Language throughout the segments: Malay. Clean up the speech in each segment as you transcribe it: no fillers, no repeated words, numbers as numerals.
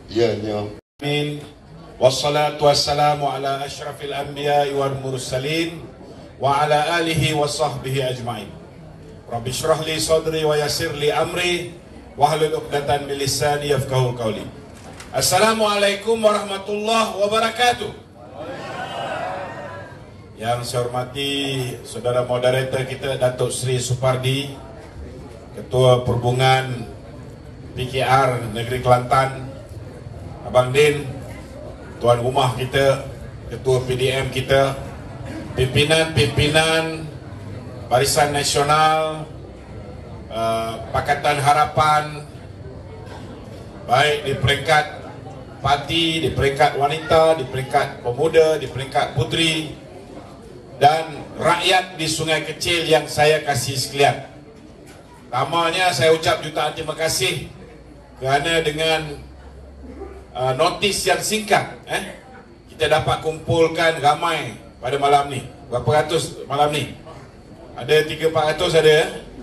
Ya, Nyong. Amin. Wassalatu wassalamu ala asyrafil anbiya'i wal mursalin wa ala alihi wa sahbihi ajma'in. Rabbi syrah li sadri wa yassir li amri wahlul 'uqdatan min lisani yafqahu qawli. Assalamualaikum warahmatullahi wabarakatuh. Yang saya hormati saudara moderator kita Datuk Seri Supardi, Ketua Perhubungan PKR Negeri Kelantan, Abang Din, tuan rumah kita, Ketua PDM kita, pimpinan Barisan Nasional, Pakatan Harapan, baik di peringkat parti, di peringkat wanita, di peringkat pemuda, di peringkat puteri, dan rakyat di Sungai Kecil yang saya kasih sekalian. Pertamanya saya ucap jutaan terima kasih kerana dengan notis yang singkat kita dapat kumpulkan ramai pada malam ni. Berapa ratus malam ni? Ada 300-400 ada.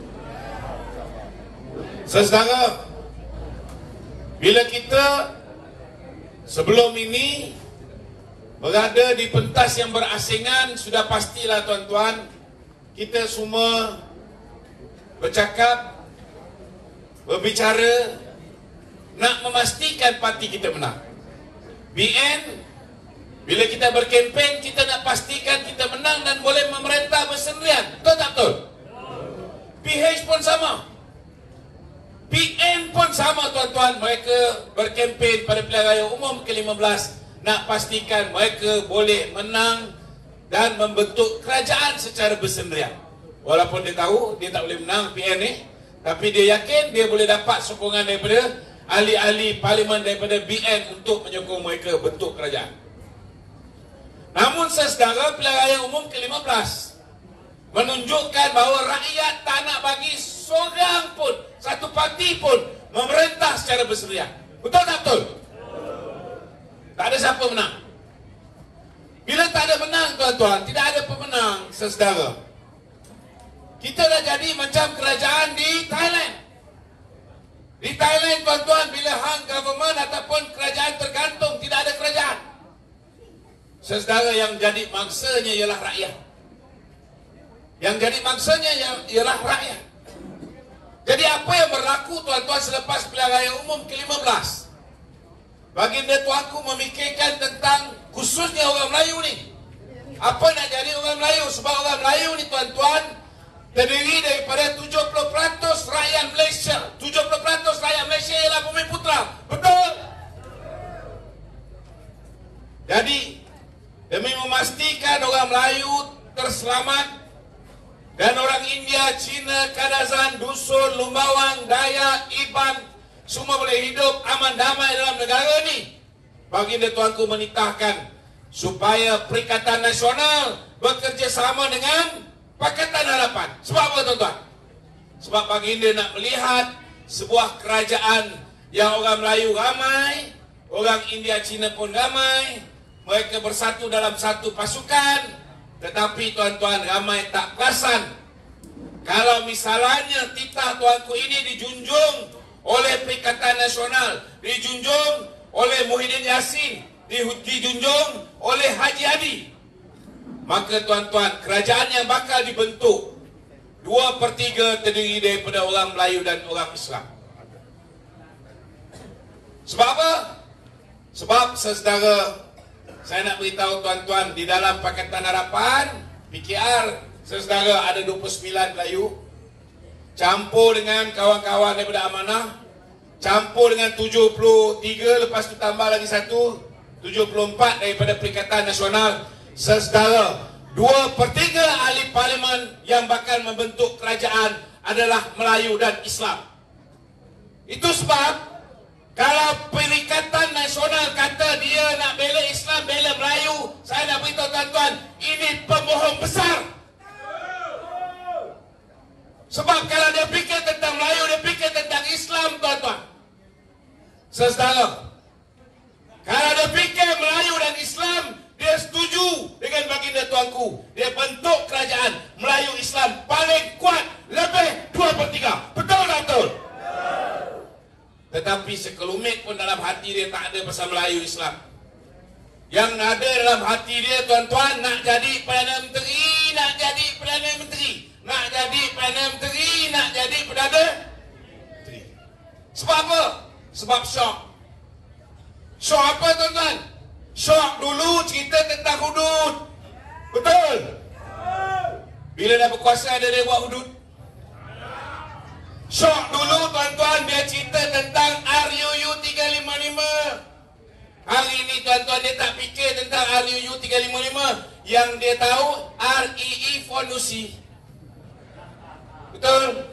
Saudara, bila kita sebelum ini berada di pentas yang berasingan, sudah pastilah tuan-tuan, kita semua bercakap, berbicara nak memastikan parti kita menang. BN, bila kita berkempen, kita nak pastikan kita menang dan boleh memerintah bersendirian. Betul tak betul? PH pun sama, PN pun sama tuan-tuan. Mereka berkempen pada pilihan raya umum ke-15 nak pastikan mereka boleh menang dan membentuk kerajaan secara bersendirian. Walaupun dia tahu dia tak boleh menang PN ni, tapi dia yakin dia boleh dapat sokongan daripada ahli-ahli parlimen daripada BN untuk menyokong mereka bentuk kerajaan. Namun saudara, pilihan raya umum ke-15 menunjukkan bahawa rakyat tak nak bagi seorang pun, satu parti pun memerintah secara bersendirian. Betul tak betul? Tak ada siapa menang. Bila tak ada menang tuan-tuan, tidak ada pemenang saudara. Kita dah jadi macam kerajaan di Thailand. Di Thailand tuan-tuan, bila hang government ataupun kerajaan tergantung, tidak ada kerajaan. Saudara, yang jadi mangsanya ialah rakyat. Yang jadi mangsanya ialah rakyat. Jadi apa yang berlaku tuan-tuan selepas pilihan raya umum ke-15? Baginda tuanku memikirkan tentang khususnya orang Melayu ni. Apa nak jadi orang Melayu? Sebab orang Melayu ni tuan-tuan terdiri daripada 70% rakyat Malaysia. 70% rakyat Malaysia ialah Bumi Putra. Betul? Jadi demi memastikan orang Melayu terselamat dan orang India, Cina, Kadazan, Dusun, Lumbawang, Dayak, Iban semua boleh hidup aman damai dalam negara ni, baginda tuanku menitahkan supaya Perikatan Nasional bekerjasama dengan Pakatan Harapan. Sebab apa tuan-tuan? Sebab baginda nak melihat sebuah kerajaan yang orang Melayu ramai, orang India, Cina pun ramai, mereka bersatu dalam satu pasukan. Tetapi tuan-tuan, ramai tak perasan kalau misalnya titah tuanku ini dijunjung oleh Perikatan Nasional, dijunjung oleh Muhyiddin Yassin, dijunjung oleh Haji Hadi, maka tuan-tuan, kerajaan yang bakal dibentuk 2/3 terdiri daripada orang Melayu dan orang Islam. Sebab apa? Sebab saudara, saya nak beritahu tuan-tuan, di dalam Pakatan Harapan PKR, saudara, ada 29 Melayu, campur dengan kawan-kawan daripada Amanah, campur dengan 73, lepas tu tambah lagi satu, 74 daripada Perikatan Nasional. Saudara, 2/3 ahli parlimen yang bakal membentuk kerajaan adalah Melayu dan Islam. Itu sebab kalau Perikatan Nasional kata dia nak bela Islam, bela Melayu, saya nak beritahu tuan-tuan, ini pembohong besar. Sebab kalau dia fikir tentang Melayu, dia fikir tentang Islam tuan-tuan. Saudara, kalau dia fikir Melayu dan Islam, dia setuju dengan baginda tuanku. Dia bentuk kerajaan Melayu Islam paling kuat, lebih 2/3. Betul tak betul? Tetapi sekelumit pun dalam hati dia tak ada pasal Melayu Islam. Yang ada dalam hati dia, tuan-tuan, nak jadi Perdana Menteri, nak jadi Perdana Menteri, nak jadi Perdana Menteri, nak jadi Perdana Menteri. Sebab apa? Sebab syok. Syok apa, tuan-tuan? Syok dulu cerita tentang hudud. Betul? Bila dah berkuasa ada dia buat hudud? Syok dulu, tuan-tuan, dia cerita tentang RUU 355. Hari ini, tuan-tuan, dia tak fikir tentang RUU 355. Yang dia tahu REE Fonusi. Betul?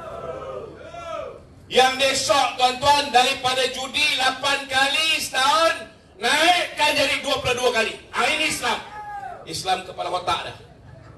Yang dia syok, tuan-tuan, daripada judi 8 kali setahun naikkan jadi 22 kali. Ini Islam. Islam kepala otak dah.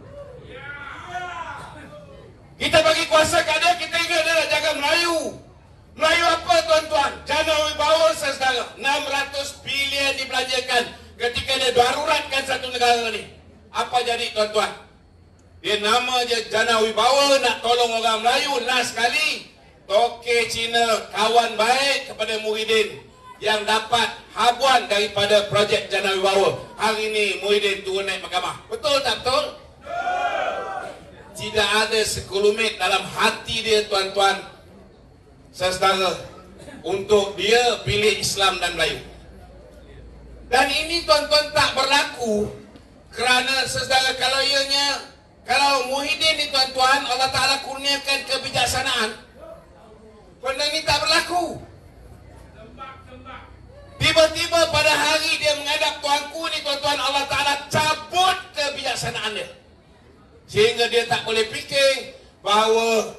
Kita bagi kuasa kat dia, kita ingat dia nak jaga Melayu. Melayu apa, tuan-tuan? Jana Wibawa, saudara, 600 bilion dibelanjakan ketika dia daruratkan satu negara ni. Apa jadi, tuan-tuan? Dia nama je Jana Wibawa, nak tolong orang Melayu. Last sekali, Toke Cina, kawan baik kepada Muhyiddin, yang dapat habuan daripada projek Jana Wibawa. Hari ini Muhyiddin turun naik mahkamah. Betul tak betul? Tidak ada sekelumit dalam hati dia, tuan-tuan, saudara, untuk dia pilih Islam dan Melayu. Dan ini, tuan-tuan, tak berlaku kerana, saudara, kalau Muhyiddin ni, tuan-tuan, Allah Ta'ala kurniakan kebijaksanaan, benda ni tak berlaku. Tiba-tiba pada hari dia menghadap tuanku ni, tuan-tuan, Allah Ta'ala cabut kebijaksanaan dia. Sehingga dia tak boleh fikir bahawa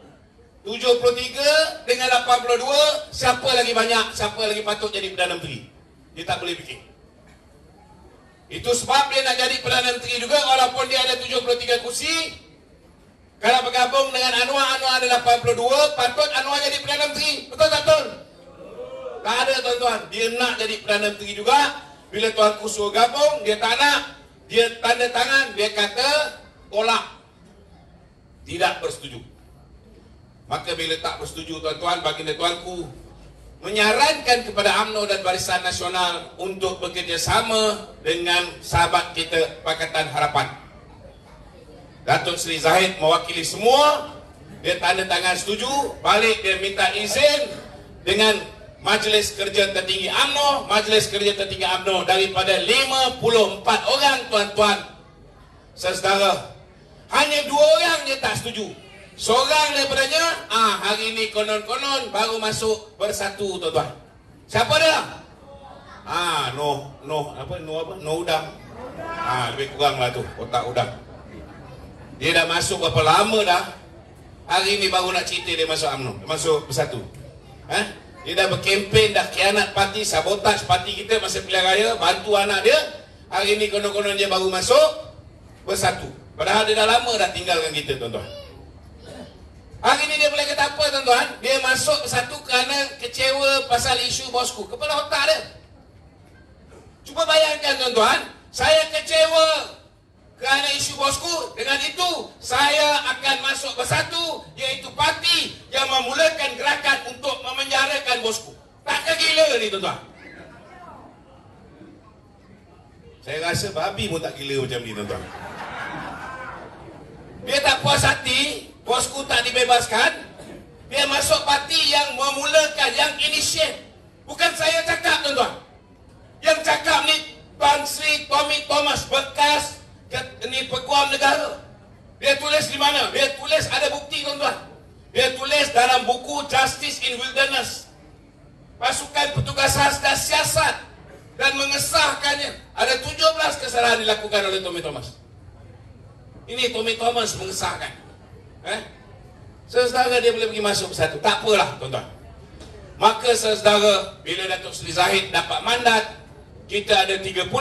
73 dengan 82, siapa lagi banyak, siapa lagi patut jadi Perdana Menteri. Dia tak boleh fikir. Itu sebab dia nak jadi Perdana Menteri juga, walaupun dia ada 73 kursi. Kalau bergabung dengan Anwar ada 82, patut Anwar jadi Perdana Menteri. Betul tak betul? Tak ada, tuan-tuan. Dia nak jadi Perdana Menteri juga. Bila tuanku suruh gabung, dia tak nak. Dia tanda tangan, dia kata tolak, tidak bersetuju. Maka bila tak bersetuju, tuan-tuan, baginda tuanku menyarankan kepada UMNO dan Barisan Nasional untuk bekerjasama dengan sahabat kita Pakatan Harapan. Datuk Seri Zahid mewakili semua. Dia tanda tangan setuju. Balik dia minta izin dengan Majlis Kerja Tertinggi UMNO. Majlis Kerja Tertinggi UMNO daripada 54 orang, tuan-tuan, saudara, hanya 2 orang je tak setuju. Seorang daripadanya, hari ini konon-konon baru masuk Bersatu, tuan-tuan. Siapa dia? No Udang. Lebih kurang lah tu, otak udang. Dia dah masuk berapa lama dah. Hari ini baru nak cerita dia masuk UMNO, masuk Bersatu. Dia dah berkempen, dah khianat parti, sabotaj parti kita masa pilihan raya, bantu anak dia. Hari ini konon-konon dia baru masuk Bersatu. Padahal dia dah lama dah tinggalkan kita, tuan-tuan. Hari ini dia boleh kata apa, tuan-tuan? Dia masuk Bersatu kerana kecewa pasal isu bosku. Kepala otak dia. Cuba bayangkan, tuan-tuan, saya kecewa kerana isu bosku. Dengan itu, saya akan masuk Bersatu, iaitu parti yang memulakan gerakan untuk memenjarakan bosku. Tak gila ni, tuan-tuan? Saya rasa babi pun tak gila macam ni, tuan-tuan. Dia tak puas hati, bosku tak dibebaskan. Dia masuk parti yang memulakan, yang initiate. Bukan saya cakap, tuan-tuan. Yang cakap ni Tan Sri Tommy Thomas, bekas Peguam Negara. Dia tulis di mana? Dia tulis, ada bukti, tuan-tuan. Dia tulis dalam buku Justice in Wilderness. Pasukan petugas khas dan siasat, dan mengesahkannya. Ada 17 kesalahan dilakukan oleh Tommy Thomas. Ini Tommy Thomas mengesahkan. Saudara, dia boleh pergi masuk Bersatu. Tak apalah, tuan-tuan. Maka, saudara, bila Datuk Seri Zahid dapat mandat, kita ada 30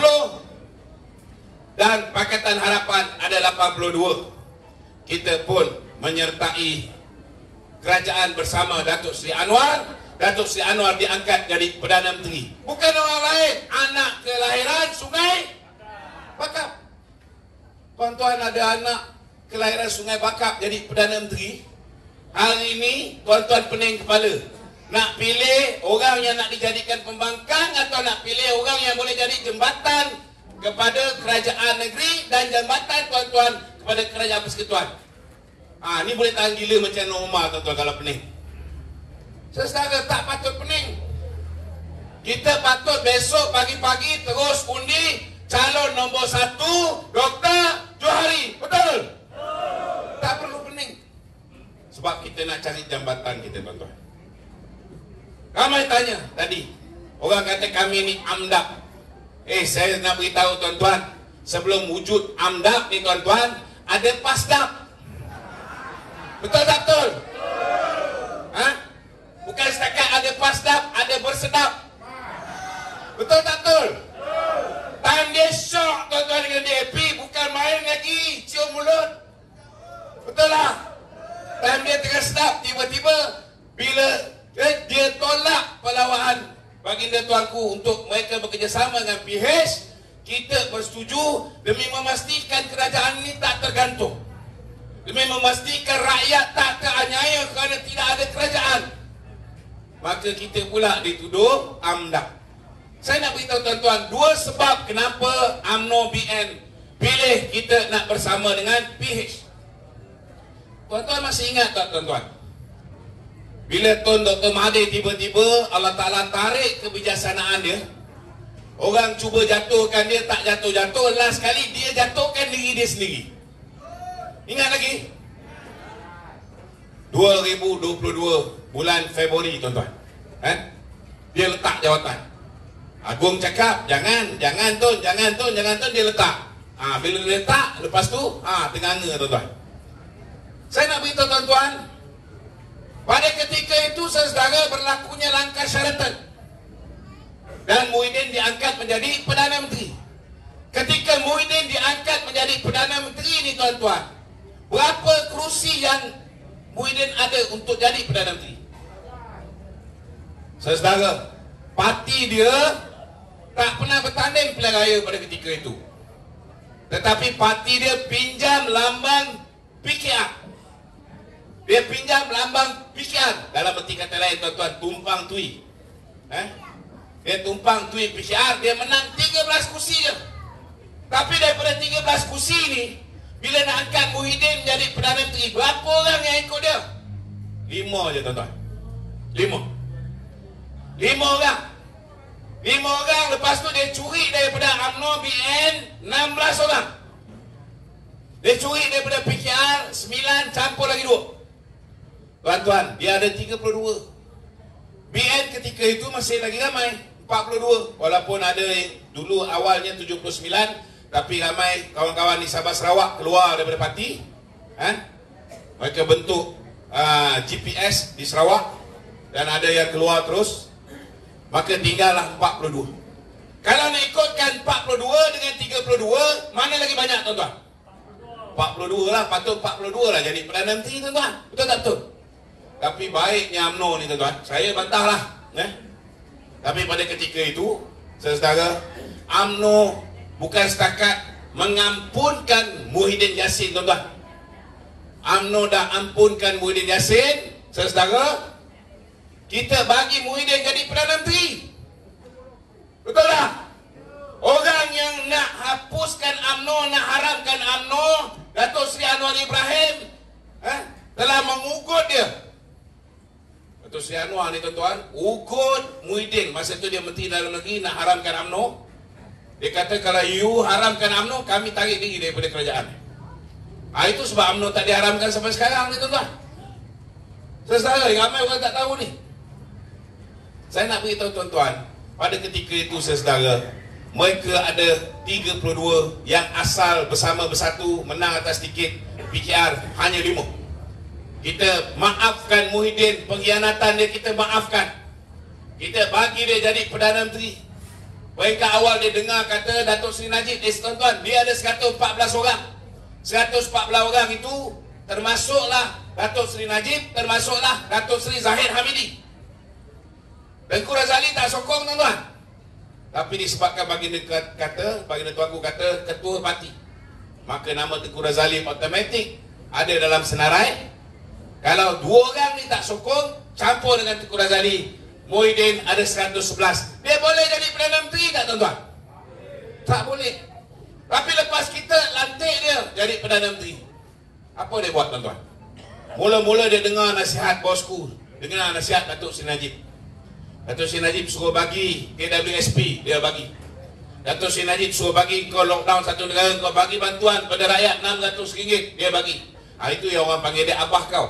dan Pakatan Harapan ada 82. Kita pun menyertai kerajaan bersama Datuk Seri Anwar. Datuk Seri Anwar diangkat jadi Perdana Menteri. Bukan orang lain, anak kelahiran Sungai Bakap. Tuan-tuan, ada anak kelahiran Sungai Bakap jadi Perdana Menteri. Hari ini, tuan-tuan pening kepala. nak pilih orang yang nak dijadikan pembangkang atau nak pilih orang yang boleh jadi jembatan kepada kerajaan negeri dan jambatan tuan-tuan kepada kerajaan persekutuan. Ni boleh tahan gila macam normal tuan-tuan kalau pening. Saudara, tak patut pening. Kita patut besok pagi-pagi terus undi calon nombor 1 Dr. Johari. Betul? Tak perlu pening. Sebab kita nak cari jambatan kita tuan-tuan. Ramai tanya tadi, orang kata kami ni amdap. Saya nak beritahu tuan-tuan, sebelum wujud amdap ni tuan-tuan, ada pasdap. Betul tak betul? Bukan setakat ada pasdap, ada bersedap. Betul tak betul? Time dia syok tuan-tuan dengan DAP, bukan main lagi, cium mulut. Betul lah? Time dia tengah sedap, tiba-tiba bila dia tolak pelawaan baginda tuanku untuk mereka bekerjasama dengan PH, kita bersetuju demi memastikan kerajaan ini tak tergantung, demi memastikan rakyat tak teraniaya kerana tidak ada kerajaan. Maka kita pula dituduh amdap. Saya nak beritahu tuan-tuan, dua sebab kenapa UMNO BN pilih kita nak bersama dengan PH. Tuan-tuan masih ingat tak tuan-tuan? Bila Tun Dr. Mahathir tiba-tiba Allah Ta'ala tarik kebijaksanaan dia, orang cuba jatuhkan dia, tak jatuh-jatuh, last kali dia jatuhkan diri dia sendiri. Ingat lagi? 2022 bulan Februari tuan-tuan, dia letak jawatan. Agung cakap jangan Tun, dia letak. Bila dia letak, lepas tu tenganga tuan-tuan. Saya nak beritahu tuan-tuan, pada ketika itu saudara berlakunya langkah Sheraton dan Muhyiddin diangkat menjadi Perdana Menteri. Ketika Muhyiddin diangkat menjadi Perdana Menteri ni tuan-tuan, berapa kerusi yang Muhyiddin ada untuk jadi Perdana Menteri? Saudara, parti dia tak pernah bertanding pilihan raya pada ketika itu. Tetapi parti dia pinjam lambang PKR. Dia pinjam lambang PKR. Dalam erti kata lain tuan-tuan, tumpang tui. Dia tumpang tui PKR, dia menang 13 kursi je. Tapi daripada 13 kursi ni, bila nak angkat Muhyiddin menjadi Perdana Menteri, berapa orang yang ikut dia? 5 je tuan-tuan. 5 orang. 5 orang, lepas tu dia curi daripada UMNO BN 16 orang. Dia curi daripada PKR 9 campur lagi 2. Tuan-tuan, dia ada 32. BN ketika itu masih lagi ramai, 42. Walaupun ada dulu awalnya 79, tapi ramai kawan-kawan di Sabah Sarawak keluar daripada parti. Mereka bentuk GPS di Sarawak dan ada yang keluar terus. Maka tinggallah 42. Kalau nak ikutkan 42 dengan 32, mana lagi banyak tuan-tuan? 42 lah, patut 42 lah jadi Perdana Menteri tuan-tuan. Betul tak betul? Tapi baiknya UMNO ni tuan-tuan, saya bantahlah. Tapi pada ketika itu, saudara, UMNO bukan setakat mengampunkan Muhyiddin Yassin tuan-tuan. UMNO dah ampunkan Muhyiddin Yassin, saudara, kita bagi Muhyiddin jadi Perdana Menteri. Betul tak? Orang yang nak hapuskan UMNO, nak haramkan UMNO, Datuk Seri Anwar Ibrahim telah mengugut dia. Datuk Seri Anwar ni tuan-tuan ugut Muhyiddin. Masa tu dia Menteri Dalam Negeri, nak haramkan UMNO. Dia kata kalau you haramkan UMNO, kami tarik diri daripada kerajaan. Itu sebab UMNO tak diharamkan sampai sekarang ni tuan-tuan. Saudara, ramai orang tak tahu ni. Saya nak beritahu tuan-tuan, pada ketika itu saudara, mereka ada 32 yang asal bersama bersatu menang atas tiket PKR hanya 5. Kita maafkan Muhyiddin, pengkhianatan dia kita maafkan. Kita bagi dia jadi Perdana Menteri. Mereka awal dia dengar kata Datuk Seri Najib, tuan-tuan, dia ada 114 orang. 114 orang itu termasuklah Datuk Seri Najib, termasuklah Datuk Seri Zahid Hamidi. Tengku Razali tak sokong tuan-tuan. Tapi disebabkan baginda tuanku kata ketua parti, maka nama Tengku Razali automatik ada dalam senarai. Kalau 2 orang ni tak sokong, campur dengan Tengku Razali, Muhyiddin ada 111. Dia boleh jadi Perdana Menteri tak tuan-tuan? Tak boleh. Tapi lepas kita lantik dia jadi Perdana Menteri, apa dia buat tuan-tuan? Mula-mula dia dengar nasihat bosku, dengar nasihat Datuk Seri Najib. Datuk Seri Najib suruh bagi KWSP, dia bagi. Datuk Seri Najib suruh bagi kau lockdown satu negara, kau bagi bantuan pada rakyat RM600, dia bagi. Itu yang orang panggil dia abah kau.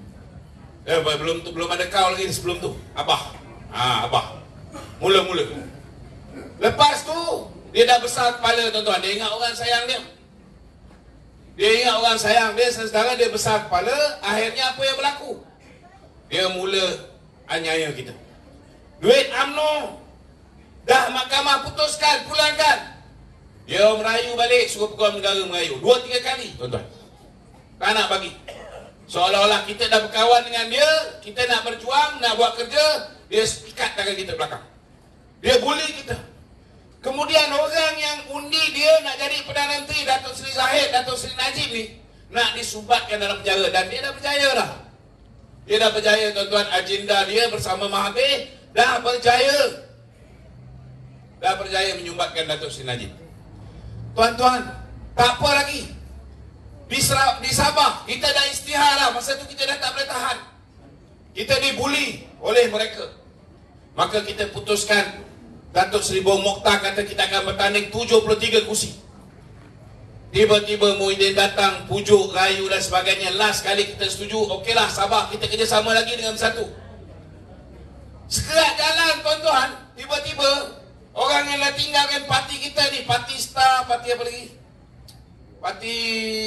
Belum ada kau lagi sebelum tu. Abah. Abah. Mula-mula. Lepas tu dia dah besar kepala tuan-tuan. Dia ingat orang sayang dia. Dia ingat orang sayang dia, sedangkan dia besar kepala. Akhirnya apa yang berlaku? Dia mula aniaya kita. Duit UMNO dah mahkamah putuskan, pulangkan. Dia merayu balik, suruh pegawai negara merayu 2-3 kali tuan-tuan. Tak nak bagi. Seolah-olah kita dah berkawan dengan dia, kita nak berjuang, nak buat kerja, dia ikat tangan kita belakang. Dia bully kita. Kemudian orang yang undi dia nak jadi Perdana Menteri, Datuk Seri Zahid, Datuk Seri Najib ni, nak disumbatkan dalam penjara. Dan dia dah berjaya dah. Dia dah berjaya tuan-tuan. Agenda dia bersama Mahathir dah berjaya. Dah berjaya menyumbatkan Datuk Seri Najib. Tuan-tuan, tak apa lagi. Di Sabah, kita dah istihar lah. Masa tu kita dah tak boleh tahan. Kita dibuli oleh mereka. Maka kita putuskan, Datuk Seri Bong Mokhtar kata kita akan bertanding 73 kursi. Tiba-tiba Muhyiddin datang, pujuk, rayu dan sebagainya. Last kali kita setuju, okeylah Sabah, kita kerjasama lagi dengan Bersatu. Sekerat jalan tuan-tuan, tiba-tiba orang yang dah tinggalkan parti kita ni, parti Star, parti apa lagi? Parti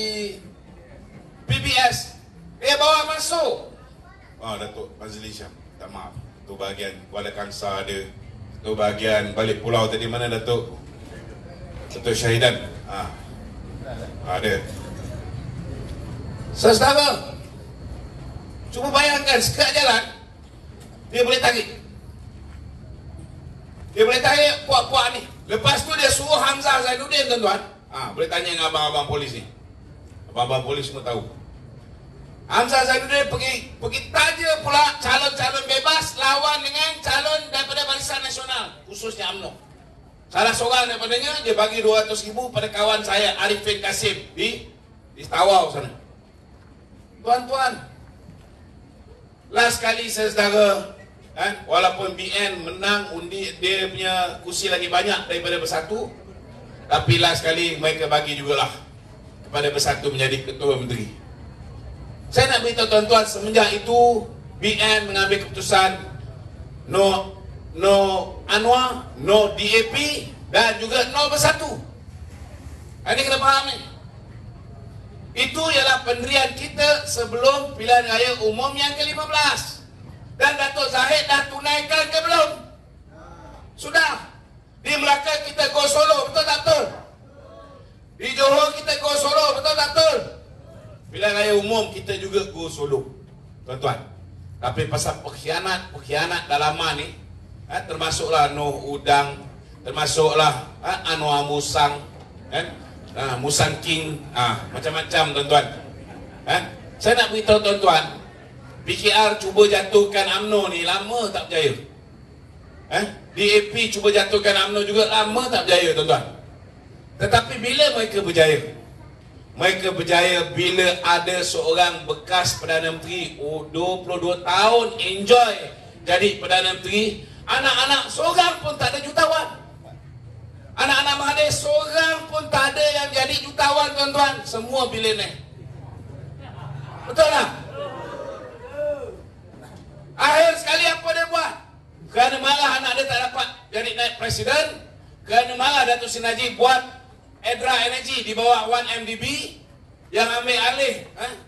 PBS, dia bawa masuk. Datuk Fazli Shah, tak maaf, tu bahagian Kuala Kangsar ada, tu bahagian balik pulau tadi mana Datuk Syahidan, ada. Saudara, cuba bayangkan sekerat jalan dia boleh tarik. Dia boleh tarik puak-puak ni. Lepas tu dia suruh Hamzah Zainuddin tuan-tuan. Boleh tanya dengan abang-abang polis ni. Abang-abang polis semua tahu. Hamzah Zainuddin pergi tanya pula calon-calon bebas lawan dengan calon daripada Barisan Nasional, khususnya UMNO. Salah seorang daripadanya dia bagi 200,000 pada kawan saya Arifin Kasim di Tawau sana. Tuan-tuan, last kali saya saudara, walaupun BN menang undi, dia punya kursi lagi banyak daripada Bersatu, tapi last kali mereka bagi jugalah kepada Bersatu menjadi Ketua Menteri. Saya nak beritahu tuan-tuan, semenjak itu BN mengambil keputusan no Anwar, no DAP dan juga no Bersatu. Ini kena faham ni. Itu ialah pendirian kita sebelum pilihan raya umum yang ke-15. Dan Datuk Zahid dah tunaikan ke belum? Sudah. Di Melaka kita go solo, betul tak betul? Di Johor kita go solo, betul tak betul? Pilihan raya umum kita juga go solo, tuan-tuan. Tapi pasal pengkhianat dalaman ni, termasuklah Noh Udang, termasuklah Anwar Musang, Musang King, macam-macam tuan-tuan. Saya nak beritahu tuan-tuan, PKR cuba jatuhkan UMNO ni lama tak berjaya. DAP cuba jatuhkan UMNO juga lama tak berjaya tuan-tuan. Tetapi bila mereka berjaya? Mereka berjaya bila ada seorang bekas Perdana Menteri 22 tahun enjoy jadi Perdana Menteri. Anak-anak seorang pun tak ada jutawan. Anak-anak Mahathir seorang pun tak ada yang jadi jutawan tuan-tuan. Semua billionaire. Betul tak? Akhir sekali apa dia buat? Kerana marah anak dia tak dapat jadi naik presiden, kerana marah Datuk Seri Najib buat Edra Energy di bawah 1MDB yang ambil alih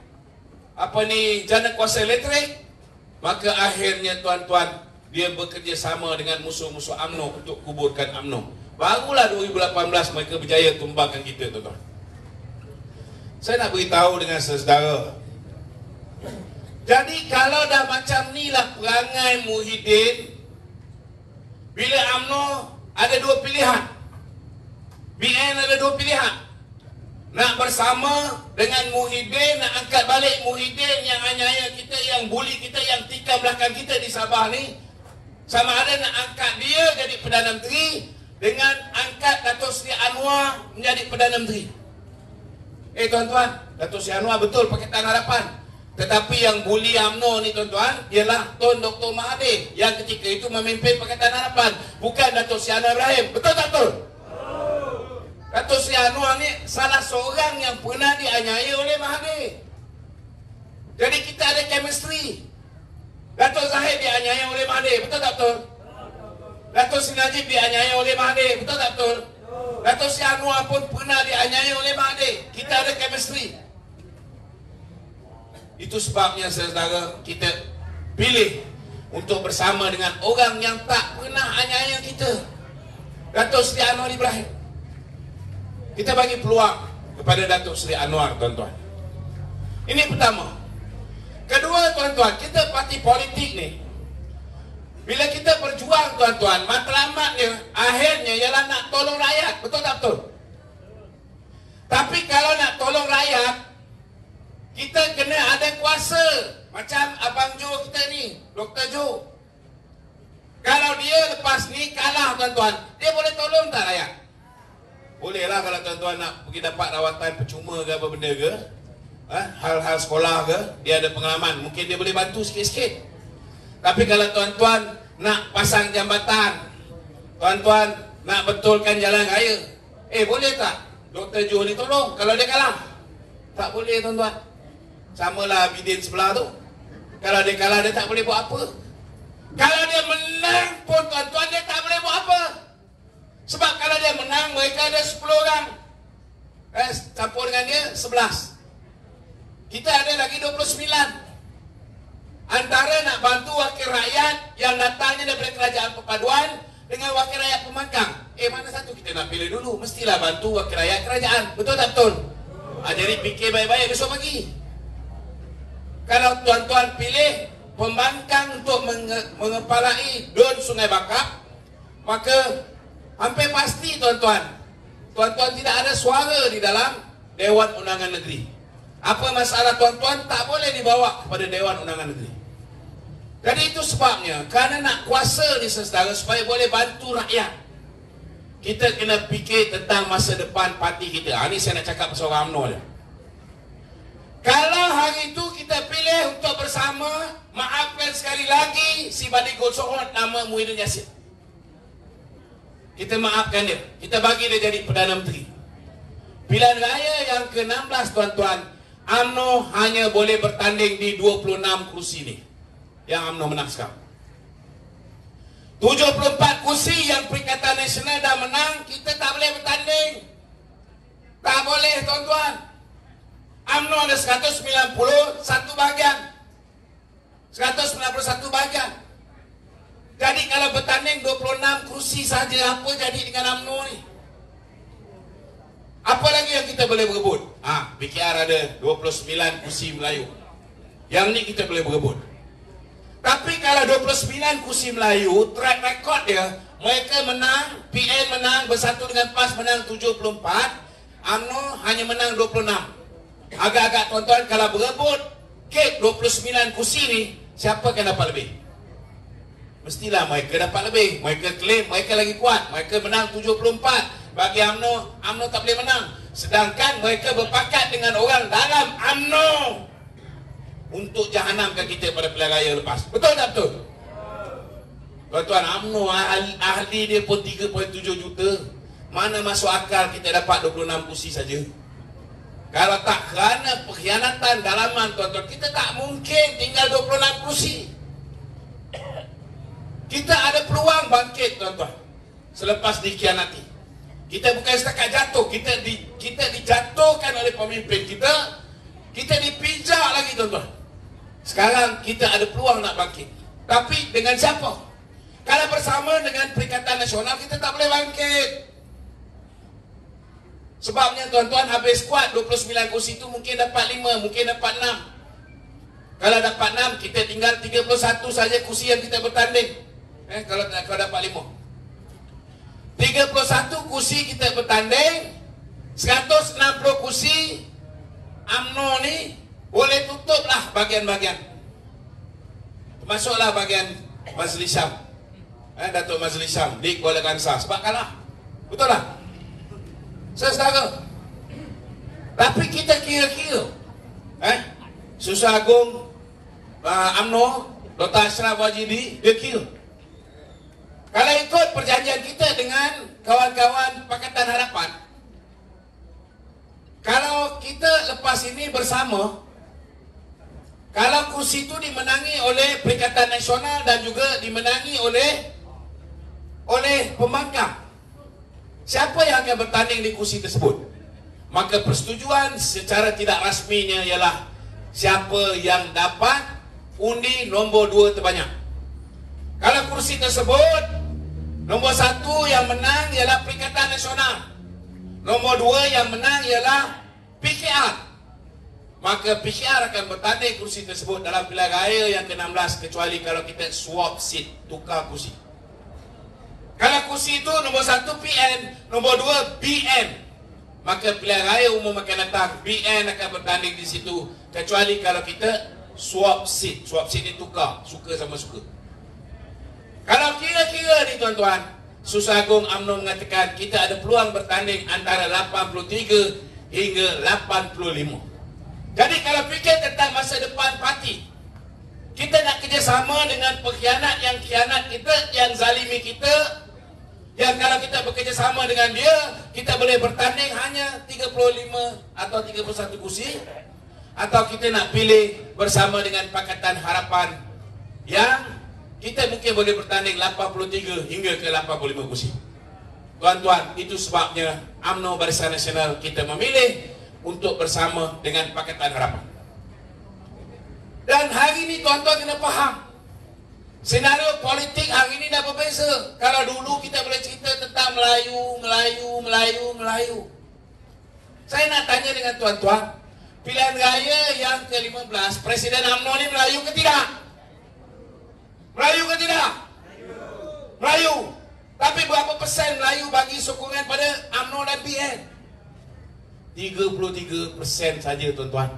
jana kuasa elektrik. Maka akhirnya tuan-tuan, dia bekerja sama dengan musuh-musuh UMNO untuk kuburkan UMNO. Barulah 2018 mereka berjaya tumbangkan kita tuan-tuan. Saya nak beritahu dengan saudara, jadi kalau dah macam ni lah perangai Muhyiddin, bila UMNO ada dua pilihan, BN ada dua pilihan. nak bersama dengan Muhyiddin, nak angkat balik Muhyiddin yang anyaya kita, yang buli kita, yang tikam belakang kita di Sabah ni. Sama ada nak angkat dia jadi Perdana Menteri dengan angkat Datuk Seri Anwar menjadi Perdana Menteri. Tuan-tuan, Datuk Seri Anwar betul Pakatan Harapan. Tetapi yang buli UMNO ni tuan-tuan ialah Tun Dr. Mahathir yang ketika itu memimpin Pakatan Harapan, bukan Datuk Seri Anwar Ibrahim. Betul tak betul? Datuk Seri Anwar ni salah seorang yang pernah dianiaya oleh Mahathir. Jadi kita ada chemistry. Datuk Zahid dianiaya oleh Mahathir. Betul tak betul? Datuk Seri Najib dianiaya oleh Mahathir. Betul tak betul? Datuk Seri Anwar pun pernah dianiaya oleh Mahathir. Kita ada chemistry. Itu sebabnya saudara, kita pilih untuk bersama dengan orang yang tak pernah aniaya kita, Datuk Seri Anwar Ibrahim. Kita bagi peluang kepada Datuk Seri Anwar, tuan-tuan. Ini pertama. Kedua, tuan-tuan, kita parti politik ni, bila kita berjuang, tuan-tuan, matlamatnya akhirnya ialah nak tolong rakyat. Betul tak betul? Tapi kalau nak tolong rakyat, kita kena ada kuasa. Macam Abang Jo kita ni, Dr. Jo. Kalau dia lepas ni kalah, tuan-tuan, dia boleh tolong tak rakyat? Boleh lah kalau tuan-tuan nak pergi dapat rawatan percuma ke apa benda ke, hal-hal sekolah ke, dia ada pengalaman, mungkin dia boleh bantu sikit-sikit. Tapi kalau tuan-tuan nak pasang jambatan, tuan-tuan nak betulkan jalan raya, boleh tak Dr. Jo ni tolong kalau dia kalah? Tak boleh, tuan-tuan. Samalah Abidin sebelah tu. Kalau dia kalah, dia tak boleh buat apa. Kalau dia menang pun, tuan-tuan, dia tak boleh buat apa. Sebab kalau dia menang, mereka ada 10 orang, campur dengan dia 11. Kita ada lagi 29. Antara nak bantu wakil rakyat yang datangnya daripada kerajaan perpaduan dengan wakil rakyat pembangkang, mana satu kita nak pilih dulu? Mestilah bantu wakil rakyat kerajaan. Betul tak betul? Jadi fikir baik-baik besok pagi. Kalau tuan-tuan pilih pembangkang untuk mengepalai Dun Sungai Bakap, maka hampir pasti, tuan-tuan, tidak ada suara di dalam Dewan Undangan Negeri. Apa masalah, tuan-tuan? Tak boleh dibawa kepada Dewan Undangan Negeri. Jadi itu sebabnya, kerana nak kuasa ni saudara, supaya boleh bantu rakyat, kita kena fikir tentang masa depan parti kita. Ini saya nak cakap pasal orang UMNO je. Kalau hari itu kita pilih untuk bersama, maafkan sekali lagi si Badi Gosokot nama Muhyiddin Yassin. Kita maafkan dia. Kita bagi dia jadi Perdana Menteri. Pilihan raya yang ke-16, tuan-tuan, UMNO hanya boleh bertanding di 26 kursi ni yang UMNO menang sekarang. 74 kursi yang Perikatan Nasional dah menang, kita tak boleh bertanding. Tak boleh, tuan-tuan. UMNO ada 191 bahagian. 191 bahagian. Jadi kalau bertanding 26 kursi saja, apa jadi dengan UMNO ni? Apa lagi yang kita boleh berebut? PKR ada 29 kursi Melayu. Yang ni kita boleh berebut. Tapi kalau 29 kursi Melayu, track record dia, mereka menang, PN menang, Bersatu dengan PAS menang 74, UMNO hanya menang 26. Agak-agak, tuan-tuan, kalau berebut kek 29 kursi ni, siapa akan dapat lebih? Mestilah mereka dapat lebih. Mereka klaim mereka lagi kuat, mereka menang 74. Bagi UMNO tak boleh menang. Sedangkan mereka berpakat dengan orang dalam UMNO untuk jahanamkan kita pada pilihan raya lepas. Betul tak betul? Tuan-tuan, UMNO ahli dia pun 3.7 juta. Mana masuk akal kita dapat 26 kursi saja? Kalau tak kerana pengkhianatan dalaman, tuan-tuan, kita tak mungkin tinggal 26 kursi. Kita ada peluang bangkit, tuan-tuan, selepas dikhianati. Kita bukan setakat jatuh, kita dijatuhkan oleh pemimpin kita, kita dipijak lagi, tuan-tuan. Sekarang kita ada peluang nak bangkit. Tapi dengan siapa? Kalau bersama dengan Perikatan Nasional, kita tak boleh bangkit. Sebabnya, tuan-tuan, habis kuat 29 kursi itu mungkin dapat 5, mungkin dapat 6. Kalau dapat 6, kita tinggal 31 saja kursi yang kita bertanding. Kalau dapat 5. 31 kursi kita bertanding, 160 kursi UMNO ni boleh tutuplah bahagian-bahagian. Termasuklah bahagian Majlis Syam. Datuk Majlis Syam di Kuala Kangsar sebab kalah. Betul tak? Saudara. Tapi kita kira-kira Susah Agung UMNO Dr. Ashraf Wajidi, dia kira kalau ikut perjanjian kita dengan kawan-kawan Pakatan Harapan, kalau kita lepas ini bersama, kalau kursi itu dimenangi oleh Perikatan Nasional dan juga dimenangi oleh pembangkang, siapa yang akan bertanding di kursi tersebut? Maka persetujuan secara tidak rasminya ialah siapa yang dapat undi nombor 2 terbanyak. Kalau kursi tersebut, nombor 1 yang menang ialah Perikatan Nasional, nombor 2 yang menang ialah PKR, maka PKR akan bertanding kursi tersebut dalam pilihan raya yang ke-16, kecuali kalau kita swap seat, tukar kursi. Kalau kursi itu nombor 1 PN, nombor 2 BN, maka pilihan raya umum akan datang, BN akan bertanding di situ, kecuali kalau kita swap seat. Swap seat ni tukar, suka sama suka. Kalau kira-kira ni tuan-tuan, Susah Agung UMNO mengatakan kita ada peluang bertanding antara 83 hingga 85. Jadi kalau fikir tentang masa depan parti, kita nak kerjasama dengan pengkhianat yang khianat kita, yang zalimi kita, yang kalau kita bekerjasama dengan dia, kita boleh bertanding hanya 35 atau 31 kursi, atau kita nak pilih bersama dengan Pakatan Harapan yang kita mungkin boleh bertanding 83 hingga ke 85 kursi. Tuan-tuan, itu sebabnya UMNO Barisan Nasional kita memilih untuk bersama dengan Pakatan Harapan. Dan hari ini tuan-tuan kena faham, senario politik hari ini dah berbeza. Kalau dulu kita boleh cerita tentang Melayu. Saya nak tanya dengan tuan-tuan, pilihan raya yang ke-15, Presiden UMNO ni Melayu ke tidak? Melayu ke tidak? Melayu. Tapi berapa persen Melayu bagi sokongan pada UMNO dan BN? 33% saja tuan-tuan.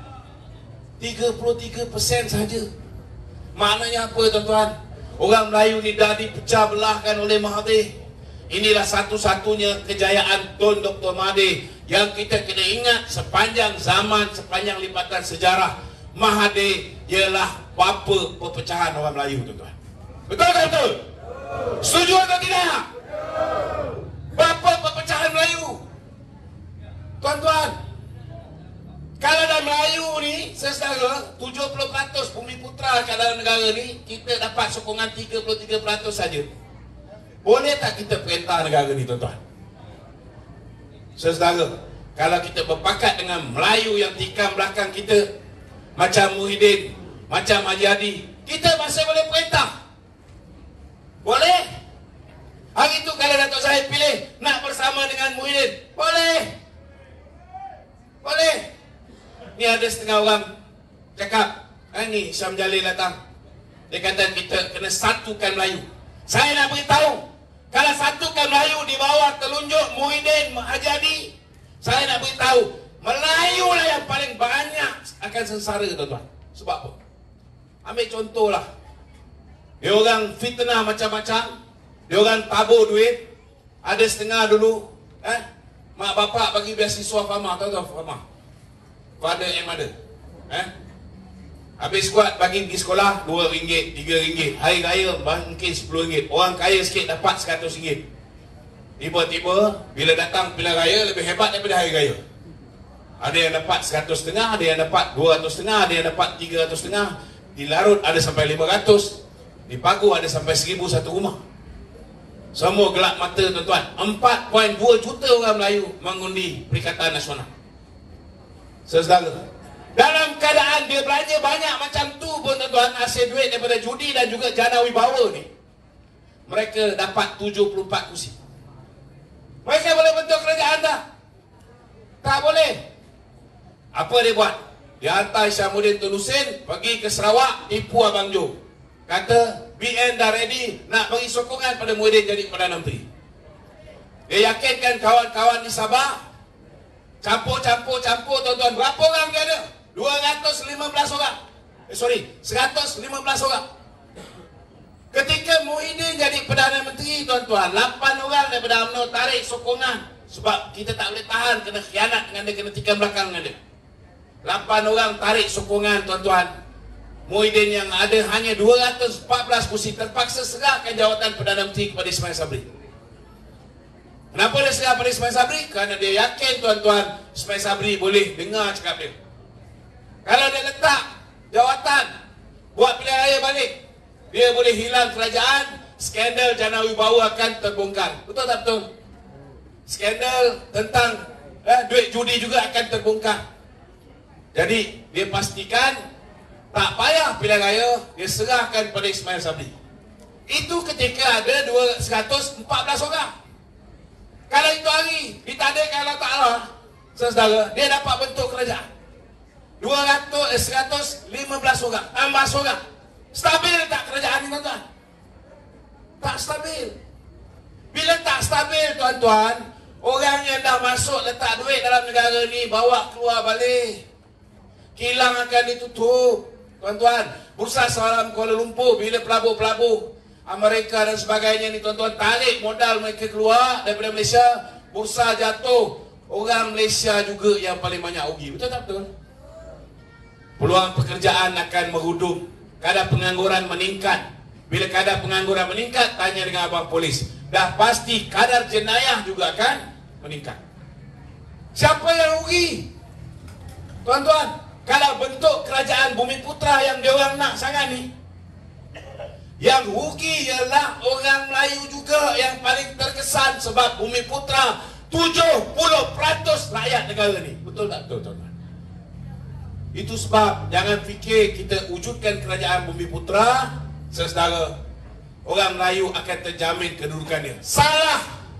33% saja. Maknanya apa tuan-tuan? Orang Melayu ni dah dipecah belahkan oleh Mahathir. Inilah satu-satunya kejayaan Tun Dr. Mahathir yang kita kena ingat sepanjang zaman, sepanjang lipatan sejarah. Mahathir ialah bapa perpecahan orang Melayu tuan-tuan. Betul tak betul? Setuju atau tidak? Bapa perpecahan Melayu. Tuan-tuan, kalau dalam Melayu ni, saudara, 70% bumi putra kat dalam negara ni, kita dapat sokongan 33% saja. Boleh tak kita perintah negara ni tuan-tuan? Saudara, kalau kita berpakat dengan Melayu yang tikam belakang kita, macam Muhyiddin, macam Haji Hadi, kita masih boleh perintah. Boleh? Hari itu kalau Datuk Zahid pilih nak bersama dengan Muhyiddin, boleh? Boleh. Ni ada setengah orang cakap, ni Syam Jalil datang, dia kata kita kena satukan Melayu. Saya nak beritahu, kalau satukan Melayu di bawah telunjuk Muhyiddin, Haji Hadi, saya nak beritahu, Melayu lah yang paling banyak akan sengsara tuan-tuan. Sebab apa? Ambil contohlah, dia orang fitnah macam-macam, dia orang tabur duit. Ada setengah dulu mak bapak bagi beasiswa Fama, tahu-tahu Fama, father and mother, habis kuat bagi pergi sekolah RM2, RM3, hari raya mungkin RM10. Orang kaya sikit dapat RM100. Tiba-tiba bila datang pilihan raya lebih hebat daripada hari raya. Ada yang dapat RM100.5, ada yang dapat RM200.5, ada yang dapat RM300.5. Di Larut ada sampai RM500, di Pagu ada sampai RM1,000 satu rumah. Semua gelap mata tuan-tuan. 4.2 juta orang Melayu mengundi Perikatan Nasional. Saudara, dalam keadaan dia belanja banyak macam tu pun tuan-tuan, hasil duit daripada judi dan juga jana wibawa ni, mereka dapat 74 kursi. Mereka boleh bentuk kerajaan tak? Tak boleh. Apa dia buat? Dia hantar Syamuddin Tun Hussein pergi ke Sarawak, tipu Abang Jo. Kata BN dah ready nak bagi sokongan pada Muhyiddin jadi Perdana Menteri. Dia yakinkan kawan-kawan di Sabah, Campur tuan-tuan. Berapa orang dia ada? 215 orang. 115 orang. Ketika Muhyiddin jadi Perdana Menteri, tuan-tuan, 8 orang daripada UMNO tarik sokongan. Sebab kita tak boleh tahan, kena khianat dengan dia, kena tikam belakang dengan dia. 8 orang tarik sokongan, tuan-tuan. Muhyiddin yang ada hanya 214 kursi terpaksa serahkan jawatan Perdana Menteri kepada Ismail Sabri. Kenapa dia serah pada Ismail Sabri? Kerana dia yakin, tuan-tuan, Ismail Sabri boleh dengar cakap dia. Kalau dia letak jawatan, buat pilihan raya balik, dia boleh hilang kerajaan, skandal Jana Wibawa akan terbongkar. Betul tak betul? Skandal tentang duit judi juga akan terbongkar. Jadi dia pastikan tak payah pilihan raya, dia serahkan pada Ismail Sabri. Itu ketika ada 114 orang. Kalau itu hari ditadakan Allah Ta'ala, saudara, dia dapat bentuk kerajaan 115 orang, tambah seorang. Stabil tak kerajaan ni, tuan-tuan? Tak stabil. Bila tak stabil, tuan-tuan, orang yang dah masuk letak duit dalam negara ni bawa keluar balik. Kilang akan ditutup, tuan-tuan. Bursa saham Kuala Lumpur, bila pelabur-pelabur Amerika dan sebagainya ni, tuan-tuan, tarik modal mereka keluar daripada Malaysia, bursa jatuh, orang Malaysia juga yang paling banyak rugi. Betul tak betul? Peluang pekerjaan akan merudum, kadar pengangguran meningkat. Bila kadar pengangguran meningkat, tanya dengan abang polis, dah pasti kadar jenayah juga akan meningkat. Siapa yang rugi? Tuan-tuan, kalau bentuk kerajaan Bumiputra yang diorang nak sangat ni, yang rugi ialah orang Melayu juga yang paling terkesan. Sebab Bumiputra 70% rakyat negara ni. Betul tak betul, tuan-tuan? Itu sebab jangan fikir kita wujudkan kerajaan Bumiputra, saudara, orang Melayu akan terjamin kedudukan dia. Salah.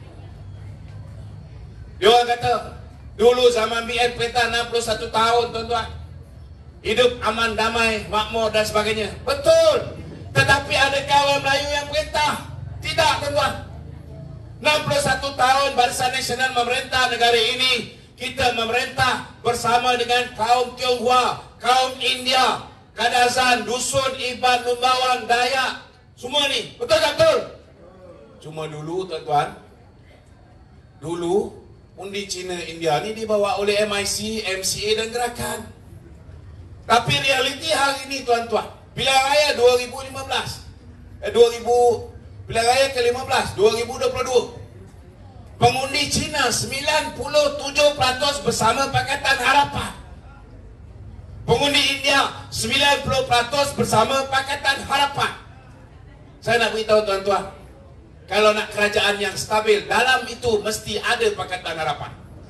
Dia orang kata dulu zaman BN perintah 61 tahun, tuan-tuan, hidup aman, damai, makmur dan sebagainya. Betul. Tetapi adakah orang Melayu yang perintah? Tidak, tuan-tuan. 61 tahun Barisan Nasional memerintah negara ini. Kita memerintah bersama dengan kaum Tionghoa, kaum India, Kadazan, Dusun, Iban, Numbawan, Dayak, semua ni. Betul tak betul? Cuma dulu, tuan-tuan, dulu undi Cina India ni dibawa oleh MIC, MCA dan Gerakan. Tapi realiti hari ini, tuan-tuan, pilihan raya 2015, pilihan raya ke-15 2022, pengundi Cina 97% bersama Pakatan Harapan. Pengundi India 90% bersama Pakatan Harapan. Saya nak beritahu, tuan-tuan, kalau nak kerajaan yang stabil, dalam itu mesti ada Pakatan Harapan.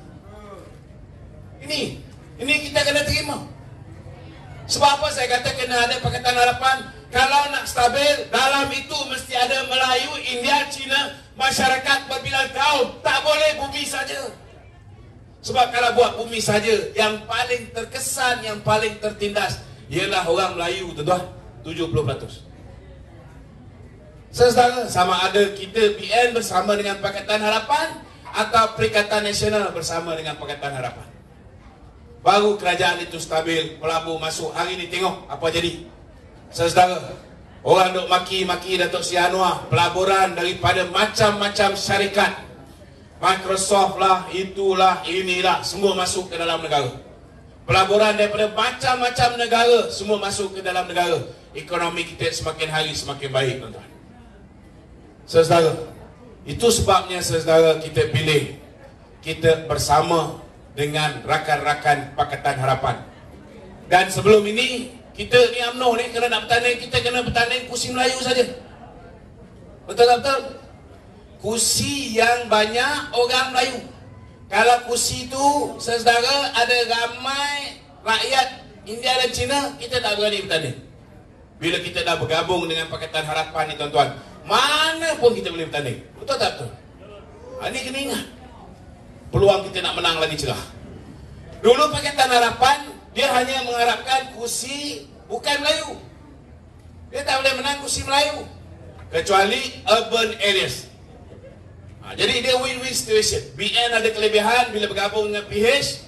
Ini kita kena terima. Sebab apa saya kata kena ada Pakatan Harapan? Kalau nak stabil, dalam itu mesti ada Melayu, India, Cina, masyarakat berbilang kaum. Tak boleh bumi saja. Sebab kalau buat bumi saja, yang paling terkesan, yang paling tertindas ialah orang Melayu, tuan-tuan, 70%. Saudara, sama ada kita BN bersama dengan Pakatan Harapan atau Perikatan Nasional bersama dengan Pakatan Harapan, baru kerajaan itu stabil, pelabur masuk. Hari ni tengok apa jadi. Saudara, orang duk maki-maki Datuk Seri Anwar, pelaburan daripada macam-macam syarikat, Microsoft lah, itulah, inilah, semua masuk ke dalam negara. Pelaburan daripada macam-macam negara, semua masuk ke dalam negara. Ekonomi kita semakin hari semakin baik, tuan-tuan. Saudara, itu sebabnya, saudara, kita pilih, kita bersama dengan rakan-rakan Pakatan Harapan. Dan sebelum ini, kita ni UMNO ni, kalau nak bertanding, kita kena bertanding kursi Melayu saja. Betul tak betul? Kursi yang banyak orang Melayu. Kalau kursi tu, saudara, ada ramai rakyat India dan Cina, kita tak berani bertanding. Bila kita dah bergabung dengan Pakatan Harapan ni, tuan-tuan, mana pun kita boleh bertanding. Betul tak betul? Ini kena ingat. Peluang kita nak menang lagi cerah. Dulu Pakatan Harapan, dia hanya mengharapkan kursi bukan Melayu. Dia tak boleh menang kursi Melayu kecuali urban areas. Jadi dia win-win situation. BN ada kelebihan bila bergabung dengan PH,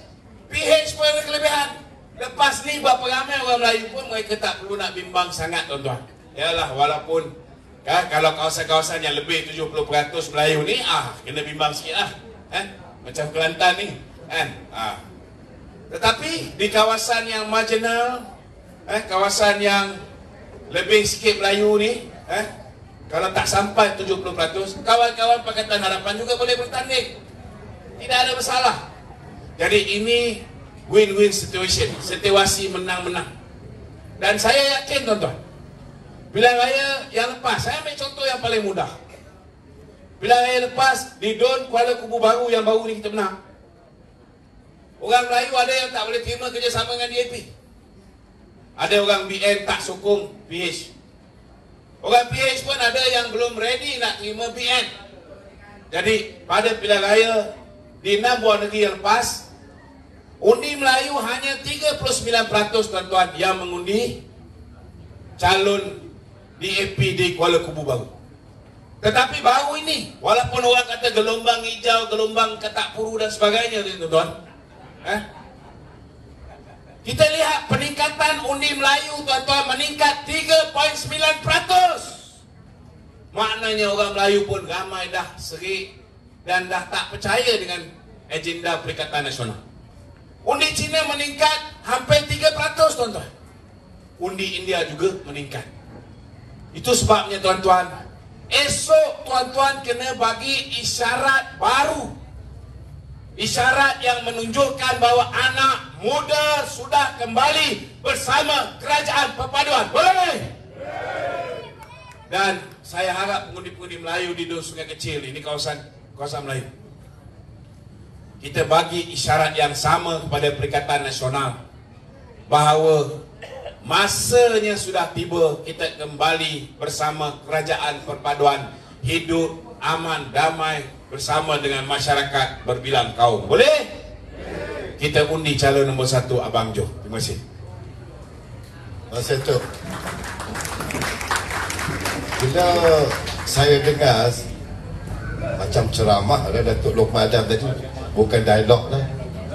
PH pun ada kelebihan. Lepas ni berapa ramai orang Melayu pun mereka tak perlu nak bimbang sangat tuan-tuan. Yalah, walaupun kalau kawasan-kawasan yang lebih 70% Melayu ni kena bimbang sikit lah. Macam Kelantan ni kan. Tetapi di kawasan yang marginal, kawasan yang lebih sikit Melayu ni, kalau tak sampai 70%, kawan-kawan Pakatan Harapan juga boleh bertanding. Tidak ada masalah. Jadi ini win-win situation, situasi menang-menang. Dan saya yakin tuan-tuan, pilihan raya yang lepas, saya ambil contoh yang paling mudah. Pilihan raya lepas di Don Kuala Kubu Baru yang baru ni kita menang. Orang Melayu ada yang tak boleh terima kerjasama dengan DAP. Ada orang BN tak sokong PH. Orang PH pun ada yang belum ready nak terima BN. Jadi pada pilihan raya di 6 buah negeri yang lepas, undi Melayu hanya 39% tuan-tuan yang mengundi calon DAP di Kuala Kubu Baru. Tetapi baru ini, walaupun orang kata gelombang hijau, gelombang katak puru dan sebagainya tuan-tuan, kita lihat peningkatan undi Melayu tuan-tuan meningkat 3.9%. Maknanya orang Melayu pun ramai dah serik dan dah tak percaya dengan agenda Perikatan Nasional. Undi Cina meningkat hampir 3% tuan-tuan. Undi India juga meningkat. Itu sebabnya tuan-tuan, esok tuan-tuan kena bagi isyarat baru. Isyarat yang menunjukkan bahawa anak muda sudah kembali bersama Kerajaan Perpaduan. Boleh? Dan saya harap pengundi-pengundi Melayu di Don Sungai Kecil ini, kawasan Melayu, kita bagi isyarat yang sama kepada Perikatan Nasional bahawa masanya sudah tiba kita kembali bersama Kerajaan Perpaduan, hidup aman, damai bersama dengan masyarakat berbilang kaum. Boleh? Kita undi calon nombor 1 Abang Jo. Terima kasih. Terima kasih Tok. Bila saya dengar macam ceramah Datuk Lokman Adam tadi, bukan dialog lah,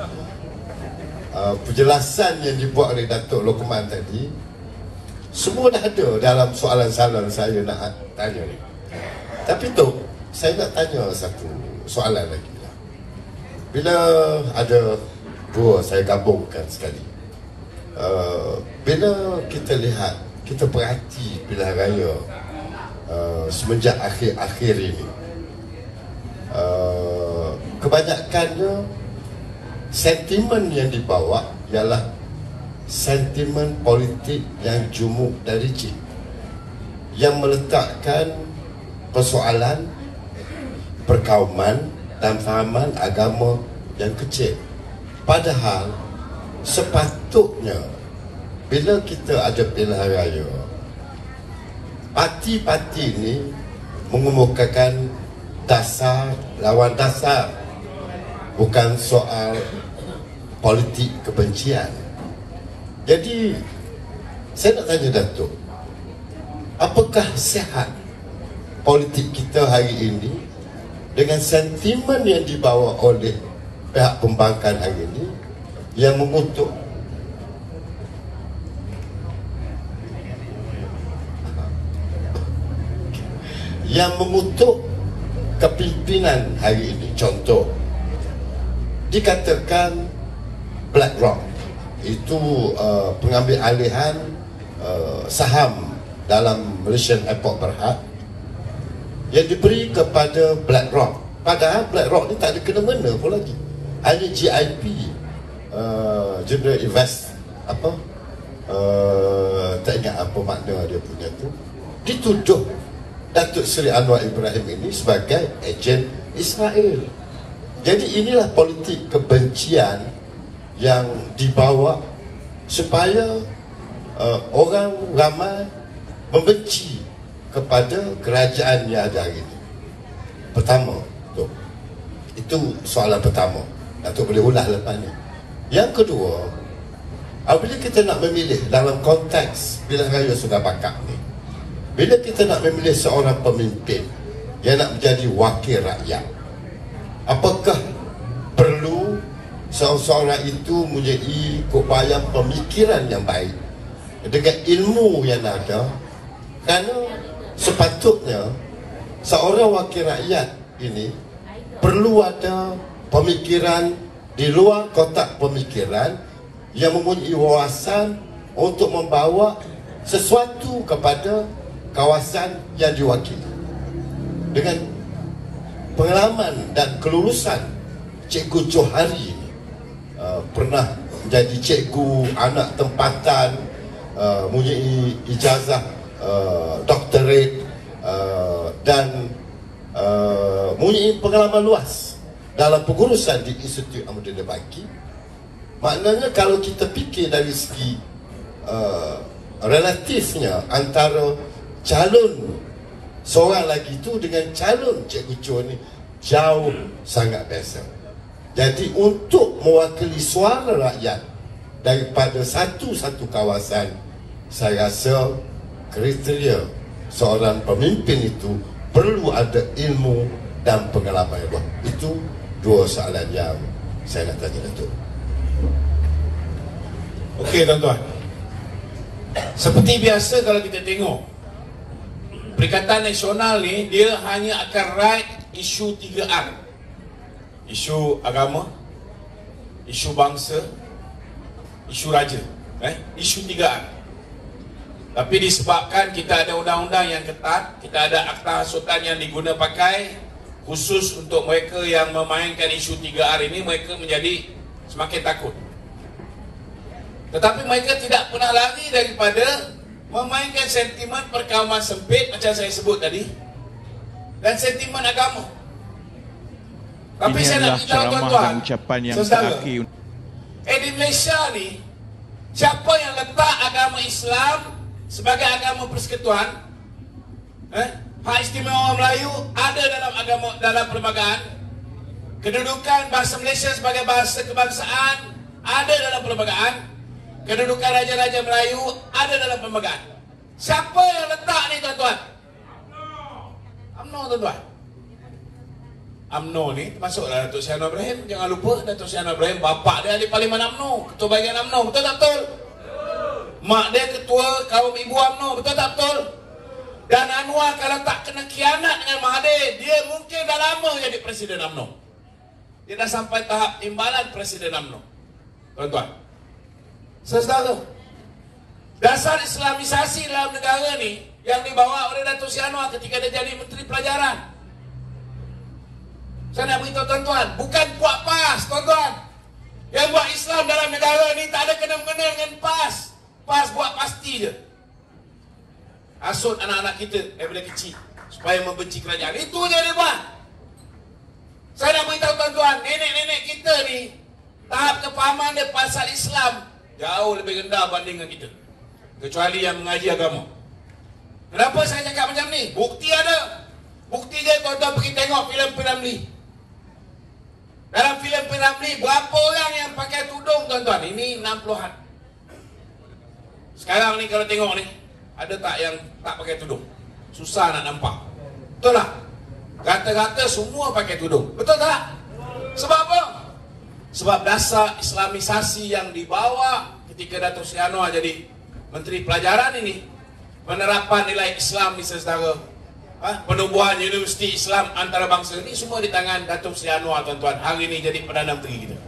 penjelasan yang dibuat oleh Datuk Lokman tadi, semua dah ada dalam soalan-soalan saya nak tanya ni. Tapi Tok, saya nak tanya satu soalan lagi lah. Bila ada dua, saya gabungkan sekali. Bila kita lihat, kita perhati pilihan raya semenjak akhir-akhir ini, kebanyakannya sentimen yang dibawa ialah sentimen politik yang jumuk dan rigid, yang meletakkan persoalan perkauman dan fahaman agama yang kecil. Padahal sepatutnya bila kita ada pilihan raya, parti-parti ini mengemukakan dasar lawan dasar, bukan soal politik kebencian. Jadi saya nak tanya Datuk, apakah sihat politik kita hari ini dengan sentimen yang dibawa oleh pihak pembangkang hari ini yang mengutuk kepimpinan hari ini. Contoh, dikatakan BlackRock itu pengambil alihan saham dalam Malaysian Airport Berhad yang diberi kepada BlackRock. Padahal BlackRock ni tak ada kena-mena pun lagi. Hanya GIP, General Invest tak ingat apa makna dia punya tu, dituduh Datuk Seri Anwar Ibrahim ini sebagai ejen Israel. Jadi inilah politik kebencian yang dibawa supaya orang ramai membenci kepada kerajaan yang ada hari ini. Pertama, Tok, itu soalan pertama. Datuk boleh ulah lepas ni. Yang kedua, apabila kita nak memilih dalam konteks pilihan raya sudah bakal ni, bila kita nak memilih seorang pemimpin yang nak menjadi wakil rakyat, apakah perlu seorang itu mempunyai keupayaan pemikiran yang baik dengan ilmu yang ada, kerana sepatutnya seorang wakil rakyat ini perlu ada pemikiran di luar kotak pemikiran yang mempunyai wawasan untuk membawa sesuatu kepada kawasan yang diwakili. Dengan pengalaman dan kelulusan Cikgu Johari ini, pernah menjadi cikgu anak tempatan, mempunyai ijazah doktorat, dan mempunyai pengalaman luas dalam pengurusan di Institut Ahmad Baki. Maknanya kalau kita fikir dari segi relatifnya antara calon seorang lagi itu dengan calon Cikgu Choo ni jauh sangat beza. Jadi untuk mewakili suara rakyat daripada satu-satu kawasan, saya rasa kriteria seorang pemimpin itu perlu ada ilmu dan pengalaman yang luas. Itu dua soalan yang saya nak tanya Datuk. Okey tuan-tuan, seperti biasa kalau kita tengok Perikatan Nasional ni, dia hanya akan write isu 3R. Isu agama, isu bangsa, isu raja, isu 3R. Tapi disebabkan kita ada undang-undang yang ketat, kita ada akta hasutan yang diguna pakai khusus untuk mereka yang memainkan isu 3R ini, mereka menjadi semakin takut. Tetapi mereka tidak pernah lari daripada memainkan sentimen perkauman sempit macam saya sebut tadi, dan sentimen agama. Tapi ini saya nak beritahu tuan-tuan, ucapan yang saudara, terakhir. di Malaysia ni, siapa yang letak agama Islam sebagai agama persekutuan, Hak Istimewa Melayu ada dalam agama, dalam perlembagaan. Kedudukan bahasa Malaysia sebagai bahasa kebangsaan ada dalam perlembagaan. Kedudukan Raja-Raja Melayu ada dalam perlembagaan. Siapa yang letak ni tuan-tuan? UMNO tuan-tuan. UMNO ni termasuklah Datuk Seri Anwar Ibrahim. Jangan lupa Datuk Seri Anwar Ibrahim, bapa dia ahli Parlimen UMNO, ketua bahagian UMNO, betul tak betul? Mak dia ketua kaum ibu UMNO, betul tak betul? Dan Anwar kalau tak kena khianat dengan Mahathir, dia mungkin dah lama jadi Presiden UMNO. Dia dah sampai tahap timbalan Presiden UMNO. Tuan-tuan, saudara, dasar Islamisasi dalam negara ni yang dibawa oleh Datuk Seri Anwar ketika dia jadi Menteri Pelajaran. Saya nak beritahu tuan-tuan, bukan buat PAS tuan-tuan. Yang buat Islam dalam negara ni tak ada kena-mengena dengan PAS. PAS buat pasti je. Asut anak-anak kita daripada kecil supaya membenci kerajaan. Itu je dia buat. Saya nak beritahu tuan-tuan, nenek-nenek kita ni tahap kefahaman dia pasal Islam jauh lebih rendah banding dengan kita, kecuali yang mengaji agama. Kenapa saya cakap macam ni? Bukti ada. Bukti dia tuan-tuan pergi tengok filem P.Ramlee. Dalam filem P.Ramlee berapa orang yang pakai tudung tuan-tuan? Ini 60-an. Sekarang ni kalau tengok ni, ada tak yang tak pakai tudung? Susah nak nampak. Betul tak? Rata-rata semua pakai tudung. Betul tak? Sebab apa? Sebab dasar Islamisasi yang dibawa ketika Datuk Seri Anwar jadi Menteri Pelajaran ini, penerapan nilai Islam di saudara, penubuhan Universiti Islam Antarabangsa ini semua di tangan Datuk Seri Anwar tuan-tuan. Hari ini jadi Perdana Menteri kita.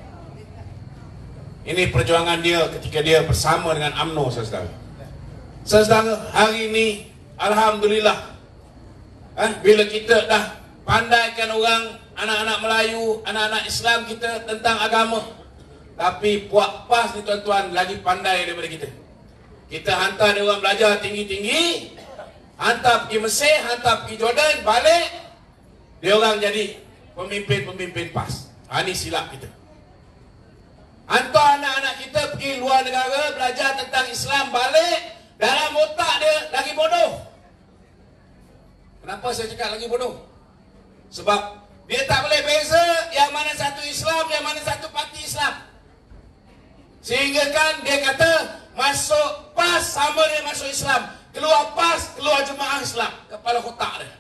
Ini perjuangan dia ketika dia bersama dengan UMNO saudara. Saudara, hari ini alhamdulillah, bila kita dah pandaikan orang, anak-anak Melayu, anak-anak Islam kita tentang agama, tapi puak PAS ni tuan-tuan lagi pandai daripada kita. Kita hantar dia orang belajar tinggi-tinggi, hantar pergi Mesir, hantar pergi Jordan, balik dia orang jadi pemimpin-pemimpin PAS. Ini silap kita. Hantar anak-anak kita pergi luar negara belajar tentang Islam, balik dalam otak dia lagi bodoh. Kenapa saya cakap lagi bodoh? Sebab dia tak boleh beza yang mana satu Islam, yang mana satu parti Islam. Sehingga kan dia kata masuk PAS sama dia masuk Islam, keluar PAS keluar jemaah Islam. Kepala kotak dia.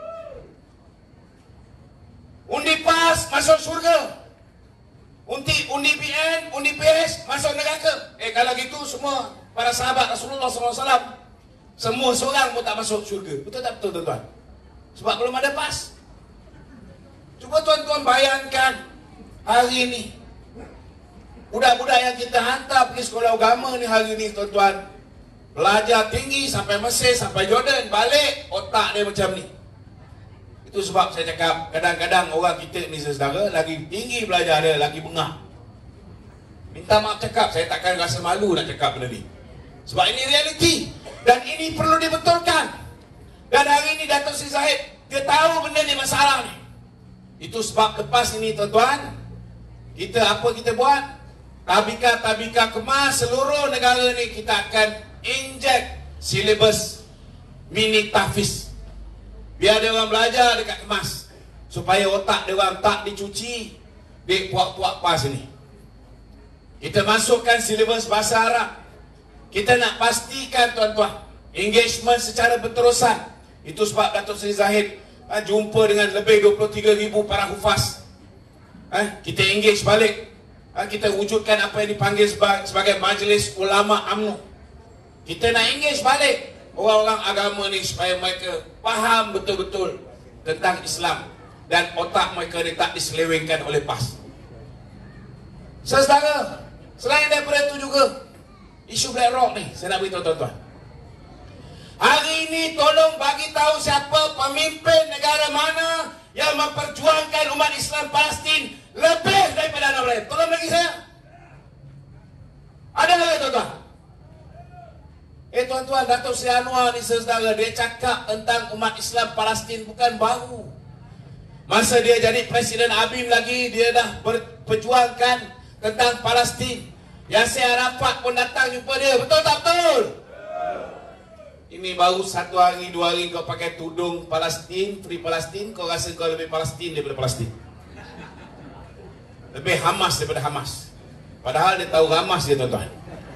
Undi PAS masuk surga, undi PN, undi PS, masuk neraka. Kalau gitu semua para sahabat Rasulullah SAW, semua seorang pun tak masuk syurga. Betul tak betul tuan-tuan? Sebab belum ada PAS. Cuba tuan-tuan bayangkan hari ini, budak-budak yang kita hantar pergi sekolah agama ni hari ni tuan-tuan, belajar tinggi sampai Mesir, sampai Jordan, balik otak dia macam ni. Itu sebab saya cakap, kadang-kadang orang kita ni saudara, lagi tinggi belajar dia, lagi bengah. Minta maaf cakap, saya takkan rasa malu nak cakap benda ni. Sebab ini realiti. Dan ini perlu dibetulkan. Dan hari ini Dato' Sri Zahid, dia tahu benda ni masalah ni. Itu sebab lepas ini tuan-tuan, apa kita buat? Tabika-tabika kemas seluruh negara ni, kita akan inject silibus mini tahfiz. Biar dia orang belajar dekat kemas, supaya otak dia orang tak dicuci di puak-puak PAS ni. Kita masukkan silibus bahasa Arab. Kita nak pastikan tuan-tuan, engagement secara berterusan. Itu sebab Dato' Sri Zahid jumpa dengan lebih 23,000 para hufaz. Kita engage balik. Kita wujudkan apa yang dipanggil sebagai Majlis Ulama UMNO. Kita nak engage balik orang-orang agama ni supaya mereka faham betul-betul tentang Islam dan otak mereka ni tak diselewengkan oleh PAS. Saudara, selain daripada itu juga isu Black Rock ni, saya nak beritahu tuan-tuan. Hari ini tolong bagi tahu siapa pemimpin negara mana yang memperjuangkan umat Islam Palestin lebih daripada anak lain. Tolong bagi saya. Ada tak tuan-tuan? Tuan-tuan, Dato' Sri Anwar ni saudara, dia cakap tentang umat Islam Palestin bukan baru. Masa dia jadi Presiden ABIM lagi, dia dah berjuangkan tentang Palestin. Yasser Arafat pun datang jumpa dia. Betul tak betul? Ini baru 1 hari 2 hari kau pakai tudung Palestin, Free Palestin, kau rasa kau lebih Palestin daripada Palestin. Lebih Hamas daripada Hamas. Padahal dia tahu Hamas dia tuan-tuan.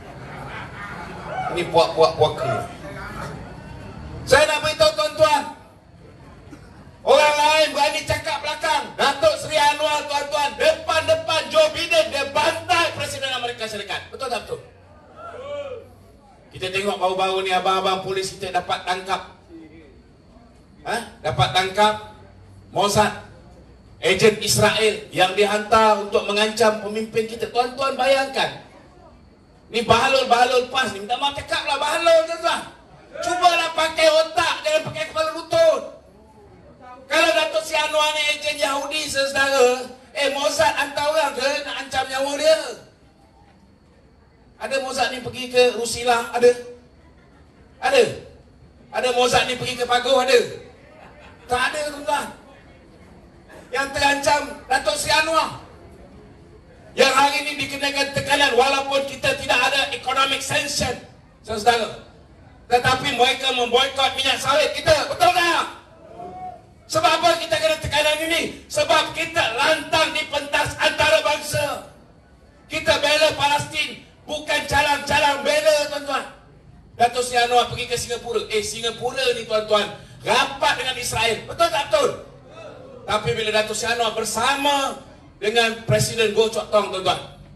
Ini puak-puak puaka. Saya nak beritahu tuan-tuan, orang lain berani cakap belakang. Dato' Sri Anwar tuan-tuan, depan-depan Joe Biden, dia bantai Presiden Amerika Syarikat. Betul tak betul? Kita tengok baru-baru ni abang-abang polis kita dapat tangkap. Dapat tangkap Mossad, ejen Israel yang dihantar untuk mengancam pemimpin kita. Tuan-tuan bayangkan. Ni bahalul-bahalul PAS ni, minta maaf cakap lah bahalul tuan-tuan. Cubalah pakai otak, jangan pakai kepala lutut. Kalau Dato' Sri Anwar ni ejen Yahudi saudara, Mossad hantar orang ke nak ancam nyawa dia? Ada Mossad ni pergi ke Rusila? Ada? Ada? Ada Mossad ni pergi ke Pagoh? Ada? Tak ada tuan-tuan. Yang terancam Dato' Sri Anwar, yang hari ini dikenakan tekanan walaupun kita tidak ada economic sanction saudara, tetapi mereka memboikot minyak sawit kita. Betul tak? Sebab apa kita kena tekanan ini? Sebab kita lantang di pentas antarabangsa. Kita bela Palestin, bukan calang-calang bela tuan-tuan. Dato' Sri Anwar pergi ke Singapura. Singapura ni tuan-tuan rapat dengan Israel. Betul tak betul? Tapi bila Dato' Sri Anwar bersama dengan Presiden Goh Chok Tong tuan-tuan,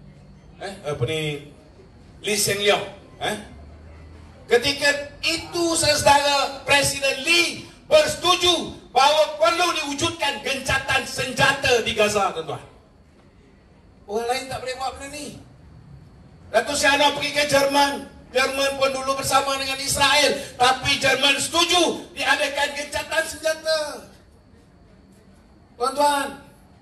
Lee Hsien Loong, ketika itu saudara, Presiden Lee bersetuju bahawa perlu diwujudkan gencatan senjata di Gaza tuan-tuan. Orang lain tak boleh buat benda ni. Dato' Sri Anwar pergi ke Jerman. Jerman pun dulu bersama dengan Israel, tapi Jerman setuju diadakan gencatan senjata. Tuan-tuan,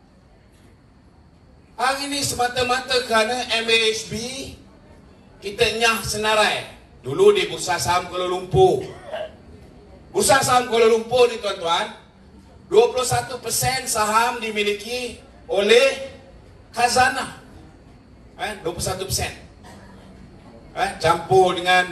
hari ini semata-mata kerana MAHB kita nyah senarai. Dulu di Bursa Saham Kuala Lumpur. Bursa Saham Kuala Lumpur ni tuan-tuan, 21% saham dimiliki oleh khazanah. 21%. Campur dengan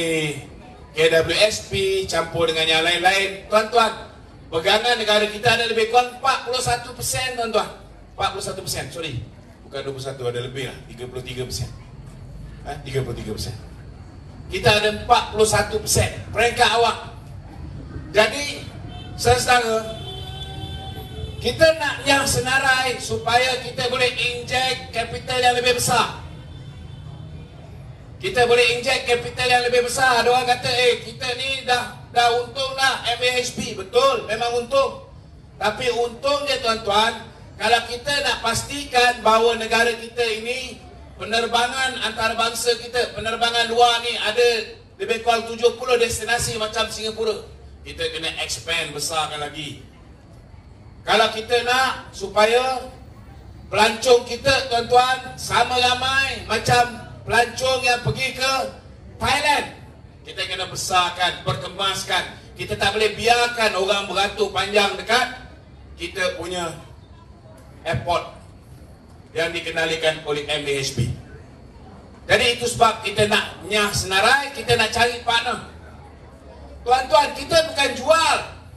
KWSP, campur dengan yang lain-lain. Tuan-tuan, pegangan negara kita ada lebih kurang 41% tuan-tuan. 41%, sorry. Bukan 21, ada lebih lah, 33%. 33%. Kita ada 41%, peringkat awal. Jadi, saudara, Kita nak yang senarai supaya kita boleh inject capital yang lebih besar. Kita boleh inject capital yang lebih besar. Ada orang kata, kita ni dah untung dah MAHB. Betul, memang untung. Tapi untung dia tuan-tuan, kalau kita nak pastikan bahawa negara kita ini, penerbangan antarabangsa kita, penerbangan luar ni ada lebih kurang 70 destinasi macam Singapura. Kita kena expand besarkan lagi. Kalau kita nak supaya pelancong kita tuan-tuan sama ramai macam pelancong yang pergi ke Thailand, kita kena besarkan, perkemaskan. Kita tak boleh biarkan orang beratur panjang dekat kita punya airport yang dikendalikan oleh MAHB. Jadi itu sebab kita nak nyah senarai, kita nak cari partner. Tuan-tuan, kita bukan jual.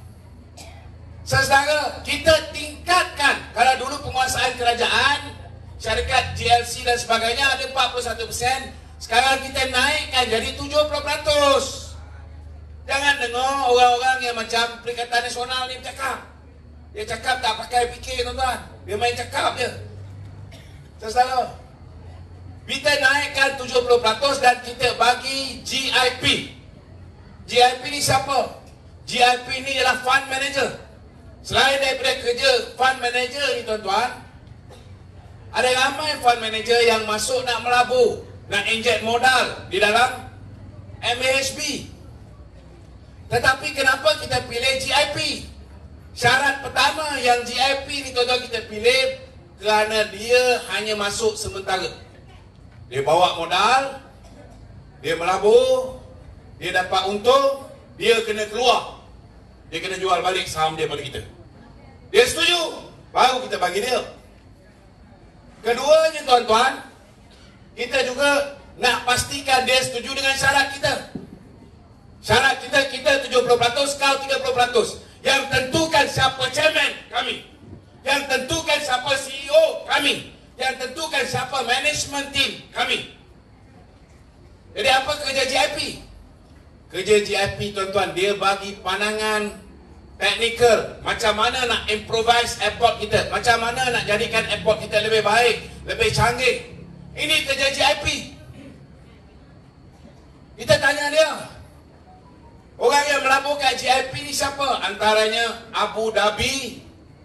Saudara, kita tingkatkan. Kalau dulu penguasaan kerajaan, syarikat GLC dan sebagainya ada 41%, sekarang kita naikkan jadi 70%. Jangan dengar orang-orang yang macam Perikatan Nasional ni bercakap. Dia cakap tak pakai fikir tuan-tuan. Dia main cakap je. Saudara, kita naikkan 70% dan kita bagi GIP. GIP ni siapa? GIP ni ialah fund manager. Selain daripada kerja fund manager ni tuan-tuan, ada ramai fund manager yang masuk nak melabur, nak inject modal di dalam MAHB. Tetapi kenapa kita pilih GIP? Syarat pertama yang GIP ni tuan-tuan kita pilih kerana dia hanya masuk sementara. Dia bawa modal, dia melabur, dia dapat untung, dia kena keluar. Dia kena jual balik saham dia pada kita. Dia setuju, baru kita bagi dia. Keduanya tuan-tuan, kita juga nak pastikan dia setuju dengan syarat kita. Syarat kita 70%, kau 30%. Yang tentukan siapa chairman, kami. Yang tentukan siapa CEO, kami. Yang tentukan siapa management team, kami. Jadi apa kerja GIP? Kerja GIP tuan-tuan, dia bagi pandangan teknikal, macam mana nak improvise airport kita, macam mana nak jadikan airport kita lebih baik, lebih canggih. Ini kerja GIP. Kita tanya dia, orang yang melabur kat GIP ni siapa? Antaranya Abu Dhabi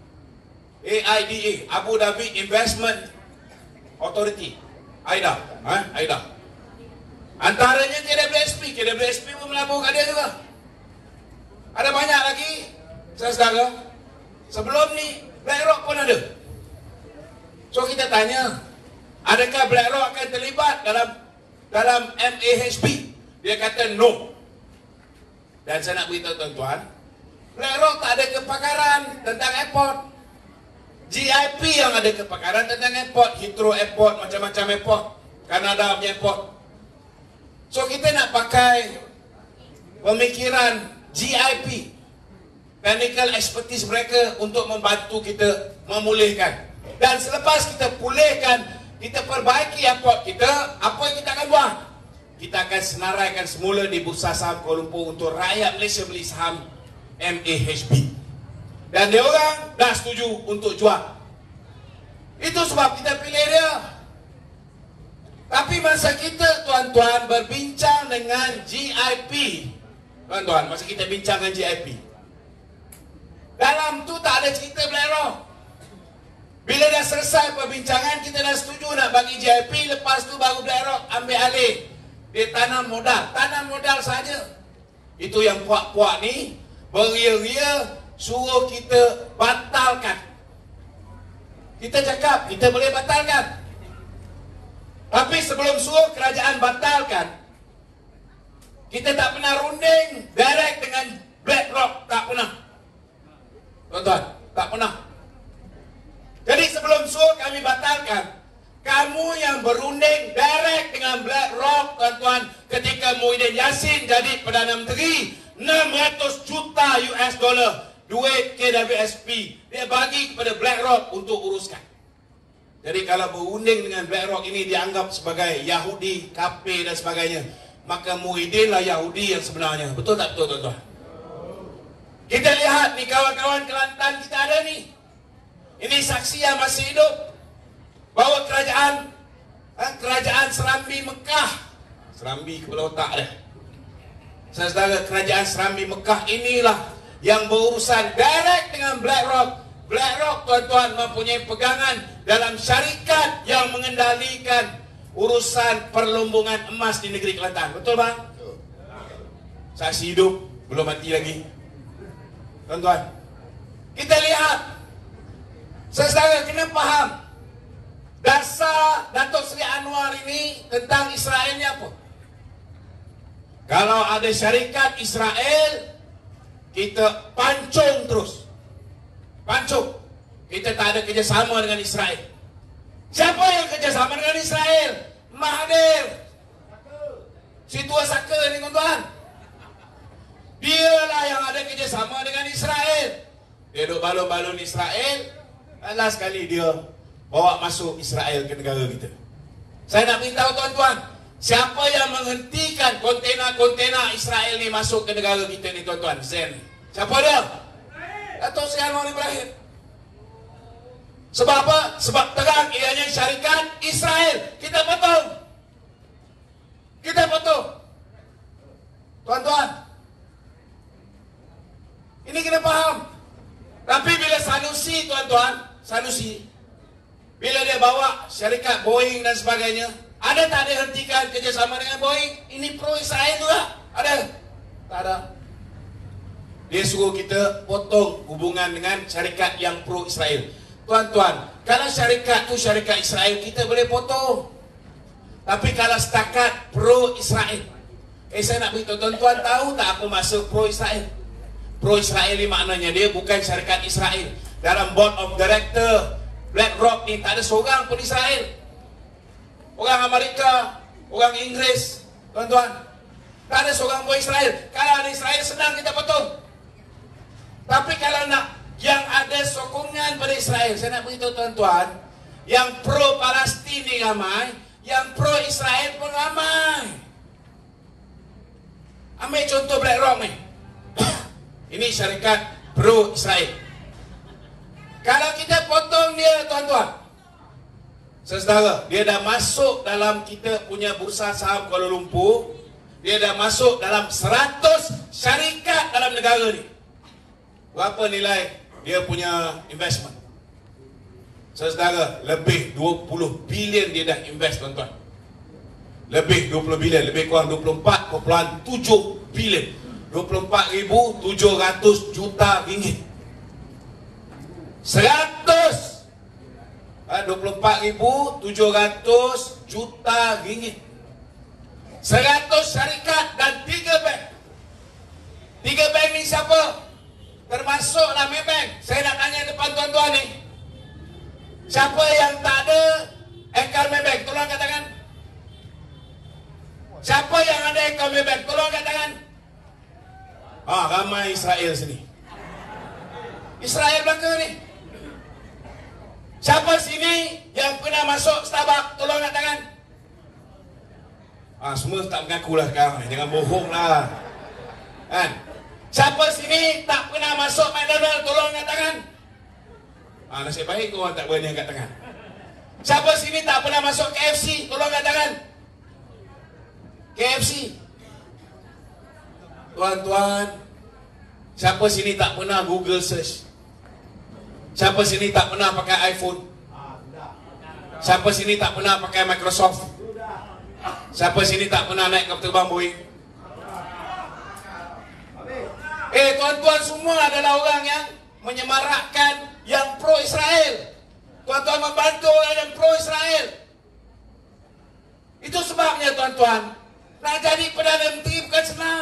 AIDA, Abu Dhabi Investment Authority, AIDA. AIDA. Antaranya KWSP. KWSP pun melabur kat dia juga. Ada banyak lagi, saudara. Sebelum ni BlackRock pun ada. So kita tanya, adakah BlackRock akan terlibat dalam MAHB? Dia kata no. Dan saya nak beritahu tuan-tuan, BlackRock tak ada kepakaran tentang airport. GIP yang ada kepakaran tentang airport. Heathrow Airport, macam-macam airport, Kanada punya airport. So kita nak pakai pemikiran GIP, technical expertise mereka, untuk membantu kita memulihkan. Dan selepas kita pulihkan, kita perbaiki airport kita, apa yang kita akan buat? Kita akan senaraikan semula di Bursa Saham Kuala Lumpur untuk rakyat Malaysia beli saham MAHB. Dan dia orang dah setuju untuk jual. Itu sebab kita pilih dia. Tapi masa kita tuan-tuan berbincang dengan GIP, tuan-tuan, masa kita bincang dengan GIP, dalam tu tak ada cerita BlackRock. Bila dah selesai perbincangan, kita dah setuju nak bagi GIP, lepas tu baru BlackRock ambil alih. Dia tanam modal saja. Itu yang puak-puak ni beria-ria suruh kita batalkan. Kita cakap kita boleh batalkan, tapi sebelum suruh kerajaan batalkan, kita tak pernah runding direct dengan BlackRock. Tak pernah, tuan-tuan, tak pernah. Jadi sebelum suruh kami batalkan, kamu yang berunding direct dengan BlackRock, tuan-tuan, ketika Muhyiddin Yassin jadi Perdana Menteri, 600 juta US dollar duit KWSP dia bagi kepada BlackRock untuk uruskan. Jadi kalau berunding dengan BlackRock ini dianggap sebagai Yahudi, kafir dan sebagainya, maka Muhyiddin lah Yahudi yang sebenarnya. Betul tak betul, tuan-tuan? Kita lihat ni kawan-kawan Kelantan kita ada ni. Ini saksi yang masih hidup bahawa kerajaan Serambi Mekah, Serambi kepala otak dah. Saudara, kerajaan Serambi Mekah inilah yang berurusan direct dengan BlackRock. BlackRock, tuan-tuan, mempunyai pegangan dalam syarikat yang mengendalikan urusan perlumbungan emas di negeri Kelantan. Betul bang? Saksi hidup, belum mati lagi. Tuan-tuan, kita lihat, saudara kena faham dasar Datuk Seri Anwar ini tentang Israel ni apa? Kalau ada syarikat Israel, kita pancung terus. Pancung. Kita tak ada kerjasama dengan Israel. Siapa yang kerjasama dengan Israel? Mahathir. Si tua saka ni tuan-tuan. Dialah yang ada kerjasama dengan Israel. Dia duduk balon-balon Israel. Last sekali dia bawa masuk Israel ke negara kita. Saya nak beritahu tuan-tuan, siapa yang menghentikan kontena-kontena Israel ni masuk ke negara kita ni tuan-tuan? Zen. Siapa dia? Datuk Seri Anwar Ibrahim. Sebab apa? Sebab terang ianya syarikat Israel. Kita potong. Kita potong. Tuan-tuan, ini kena faham. Tapi bila Sanusi, tuan-tuan, Sanusi, bila dia bawa syarikat Boeing dan sebagainya, ada tak dia hentikan kerjasama dengan Boeing? Ini pro-Israel juga. Ada? Tak ada. Dia suruh kita potong hubungan dengan syarikat yang pro-Israel. Tuan-tuan, kalau syarikat tu syarikat Israel, kita boleh potong. Tapi kalau setakat pro-Israel, saya nak beritahu tuan-tuan, tahu tak apa maksud pro-Israel? Pro-Israel ni maknanya dia bukan syarikat Israel. Dalam board of director BlackRock ni tak ada seorang pun Israel. Orang Amerika, orang Inggeris, tuan-tuan, tak ada seorang pun Israel. Kalau ada Israel, senang kita potong. Tapi kalau nak yang ada sokongan pada Israel, saya nak beritahu tuan-tuan, yang pro-Palestin ni ramai, yang pro-Israel pun ramai. Ambil contoh BlackRock ni. Ini syarikat pro-Israel. Kalau kita potong dia, tuan-tuan, saudara, dia dah masuk dalam kita punya bursa saham Kuala Lumpur. Dia dah masuk dalam 100 syarikat dalam negara ni. Berapa nilai dia punya investment? Saudara, lebih 20 bilion dia dah invest, tuan-tuan. Lebih 20 bilion, lebih kurang 24.7 bilion. 24,700 juta ringgit. 24,700 juta ringgit. 100 syarikat dan 3 bank. 3 bank ni siapa? Termasuklah Maybank. Saya nak tanya depan tuan-tuan ni, siapa yang tak ada akaun Maybank? Tolong angkat tangan. Siapa yang ada akaun Maybank? Tolong angkat tangan. Ramai Israel sini. Israel belakang ni. Siapa sini yang pernah masuk Starbucks? Tolong angkat tangan. Semua tak mengaku lah sekarang. Jangan bohong lah. Kan? Siapa sini tak pernah masuk McDonald? Tolong angkat tangan. Nasib baik korang tak berani angkat tangan. Siapa sini tak pernah masuk KFC? Tolong angkat tangan. KFC. Tuan-tuan, siapa sini tak pernah Google search? Siapa sini tak pernah pakai iPhone? Siapa sini tak pernah pakai Microsoft? Siapa sini tak pernah naik kapal terbang Boeing? Tuan-tuan semua adalah orang yang menyemarakkan yang pro-Israel. Tuan-tuan membantu orang yang pro-Israel. Itu sebabnya tuan-tuan, nak jadi Perdana Menteri bukan senang.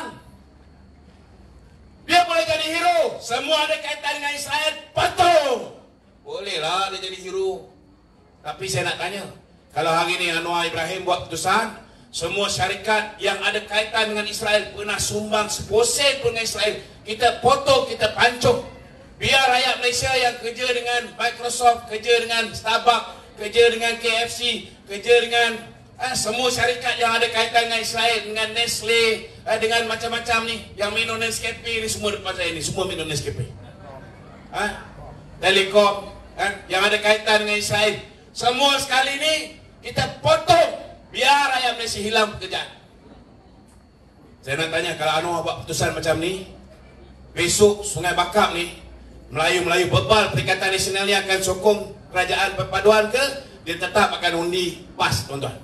Dia boleh jadi hero. Semua ada kaitan dengan Israel, betul. Bolehlah dia jadi hero. Tapi saya nak tanya, kalau hari ni Anwar Ibrahim buat keputusan, semua syarikat yang ada kaitan dengan Israel pernah sumbang seposen pun dengan Israel, kita potong, kita pancung. Biar rakyat Malaysia yang kerja dengan Microsoft, kerja dengan Starbucks, kerja dengan KFC, kerja dengan semua syarikat yang ada kaitan dengan Israel, dengan Nestle, dengan macam-macam ni, yang minum Nescafe ni, semua depan saya ni, semua minum Nescafe. Telekom, yang ada kaitan dengan Israel. Semua sekali ni kita potong biar rakyat Malaysia hilang pekerjaan. Saya nak tanya, kalau Anwar buat keputusan macam ni, besok Sungai Bakap ni Melayu-Melayu bebal Perikatan Nasional ni akan sokong kerajaan perpaduan ke dia tetap akan undi PAS, tuan-tuan?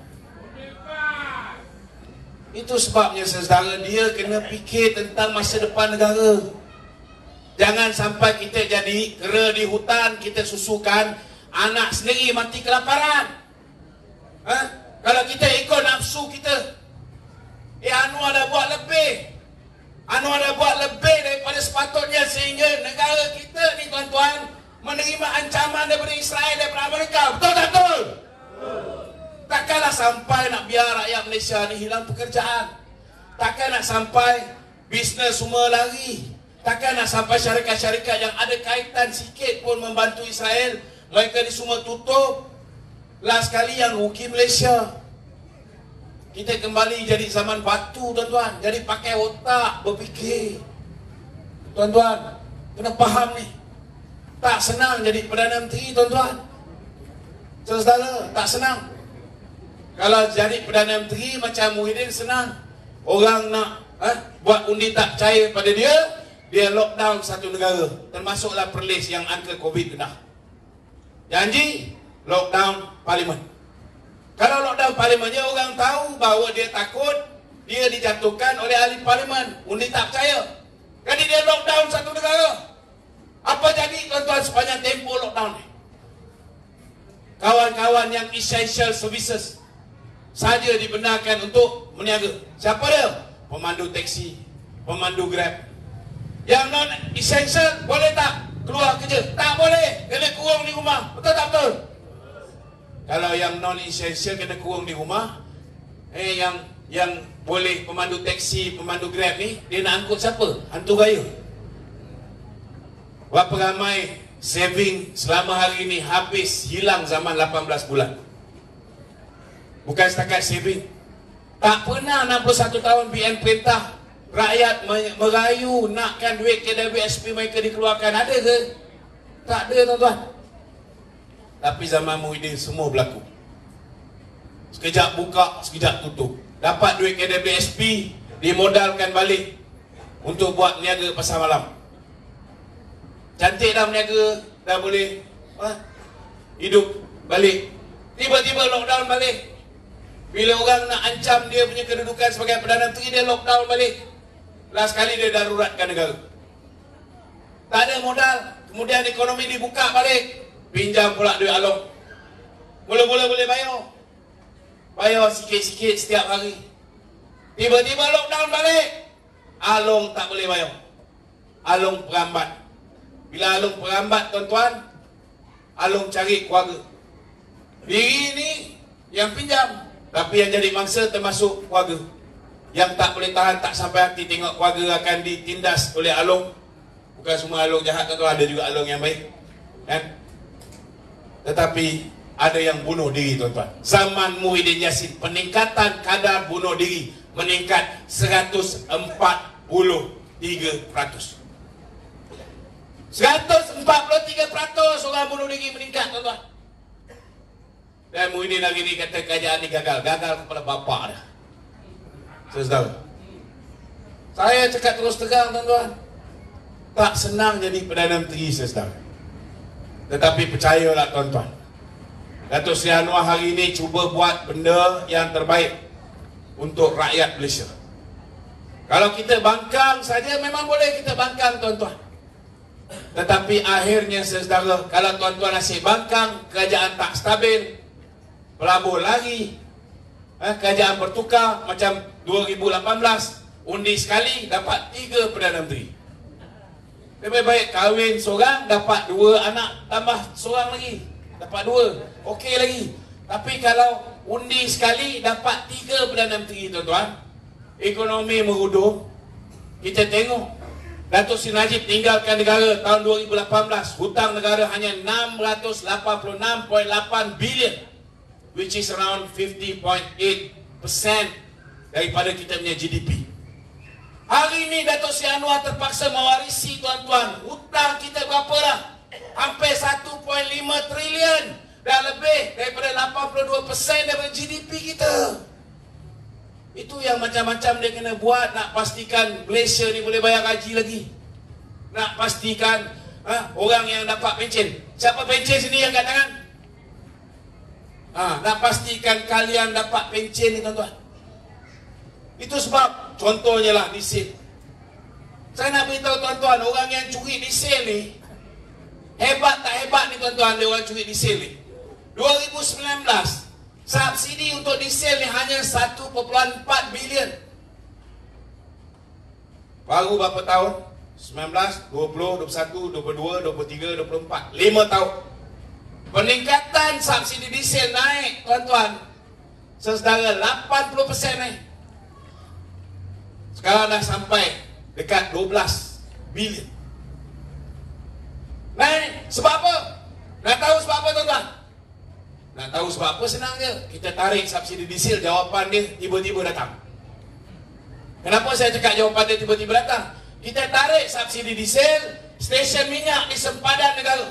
Itu sebabnya saudara, dia kena fikir tentang masa depan negara. Jangan sampai kita jadi kera di hutan, kita susukan anak sendiri mati kelaparan. Kalau kita ikut nafsu kita, Anwar dah buat lebih. Anwar dah buat lebih daripada sepatutnya sehingga negara kita ni, tuan-tuan, menerima ancaman daripada Israel, daripada Amerika. Betul tak betul? Takkanlah sampai nak biar rakyat Malaysia ni hilang pekerjaan. Takkan nak sampai bisnes semua lari. Takkan nak sampai syarikat-syarikat yang ada kaitan sikit pun membantu Israel, mereka ni semua tutup. Last kali yang rugi Malaysia. Kita kembali jadi zaman batu, tuan-tuan. Jadi pakai otak, berfikir. Tuan-tuan, kena faham ni. Tak senang jadi Perdana Menteri, tuan-tuan. Saudara, tak senang. Kalau jadi Perdana Menteri macam Muhyiddin senang. Orang nak buat undi tak percaya pada dia, dia lockdown satu negara. Termasuklah Perlis yang angka COVID kena. Janji, lockdown Parlimen. Kalau lockdown Parlimen, dia orang tahu bahawa dia takut dia dijatuhkan oleh ahli Parlimen. Undi tak percaya. Jadi dia lockdown satu negara. Apa jadi, tuan-tuan, sepanjang tempoh lockdown ni? Kawan-kawan yang essential services saja dibenarkan untuk meniaga. Siapa dia? Pemandu teksi, pemandu Grab. Yang non essential boleh tak keluar kerja? Tak boleh, kena kurung di rumah. Betul tak betul? Kalau yang non essential kena kurung di rumah, yang boleh pemandu teksi, pemandu Grab ni, dia nak angkut siapa? Hantu gaya. Berapa ramai saving selama hari ini habis, hilang zaman 18 bulan. Bukan setakat saving. Tak pernah 61 tahun PN perintah rakyat merayu nakkan duit KWSP mereka dikeluarkan. Ada ke? Tak ada, tuan-tuan. Tapi zaman Muhyiddin semua berlaku. Sekejap buka, sekejap tutup. Dapat duit KWSP, dimodalkan balik untuk buat niaga pasar malam. Cantik dah berniaga, dah boleh hidup balik. Tiba-tiba lockdown balik. Bila orang nak ancam dia punya kedudukan sebagai Perdana Menteri, dia lockdown balik. Last kali dia daruratkan negara. Tak ada modal. Kemudian ekonomi dibuka balik. Pinjam pula duit Along. Mula-mula boleh bayar. Bayar sikit-sikit setiap hari. Tiba-tiba lockdown balik. Along tak boleh bayar. Along perambat. Bila Along perambat, tuan-tuan, Along cari keluarga. Diri ni yang pinjam, tapi yang jadi mangsa termasuk keluarga. Yang tak boleh tahan, tak sampai hati tengok keluarga akan ditindas oleh Along. Bukan semua Along jahat, tuan-tuan, ada juga Along yang baik, kan? Tetapi ada yang bunuh diri, tuan-tuan. Zaman Muhyiddin Yassin, peningkatan kadar bunuh diri meningkat 143%. 143% orang bunuh diri meningkat, tuan-tuan. Dan Muhyiddin hari ni kata kerajaan ni gagal. Gagal kepala bapa dah. Saudara, saya cakap terus terang, tuan-tuan, tak senang jadi Perdana Menteri, saudara. Tetapi percayalah, tuan-tuan, Datuk Seri Anwar hari ini cuba buat benda yang terbaik untuk rakyat Malaysia. Kalau kita bangkang saja, memang boleh kita bangkang, tuan-tuan. Tetapi akhirnya, saudara, kalau tuan-tuan asyik bangkang, kerajaan tak stabil, pelabur lagi, kerajaan bertukar macam 2018, undi sekali dapat 3 Perdana Menteri. Lebih baik kahwin seorang, dapat 2 anak, tambah seorang lagi, dapat 2, okey lagi. Tapi kalau undi sekali dapat 3 Perdana Menteri, tuan-tuan, ekonomi merudum. Kita tengok Datuk Seri Najib tinggalkan negara tahun 2018, hutang negara hanya 686.8 bilion, which is around 50.8% daripada kita punya GDP. Hari ini Datuk Seri Anwar terpaksa mewarisi, tuan-tuan, hutang kita berapa dah? hampir 1.5 trilion, dah lebih daripada 82% daripada GDP kita. Itu yang macam-macam dia kena buat nak pastikan Malaysia ni boleh bayar gaji lagi. Nak pastikan orang yang dapat pencen. Siapa pencen sini yang kat tangan? Nak pastikan kalian dapat pencen ni tuan-tuan. Itu sebab contohnya lah diesel. Saya nak beritahu tuan-tuan, orang yang curi diesel ni hebat tak hebat ni tuan-tuan, dia orang curi diesel ni. 2019 subsidi untuk diesel ni hanya 1.4 bilion. Baru berapa tahun? 19, 20, 21, 22, 23, 24, 5 tahun. Peningkatan subsidi diesel naik tuan-tuan, saudara, 80% naik. Sekarang dah sampai dekat 12 bilion. Naik sebab apa? Nak tahu sebab apa tuan-tuan? Nak tahu sebab apa? Senang je. Kita tarik subsidi diesel, jawapan dia tiba-tiba datang. Kenapa saya cakap jawapan dia tiba-tiba datang? Kita tarik subsidi diesel, stesen minyak di sempadan negara.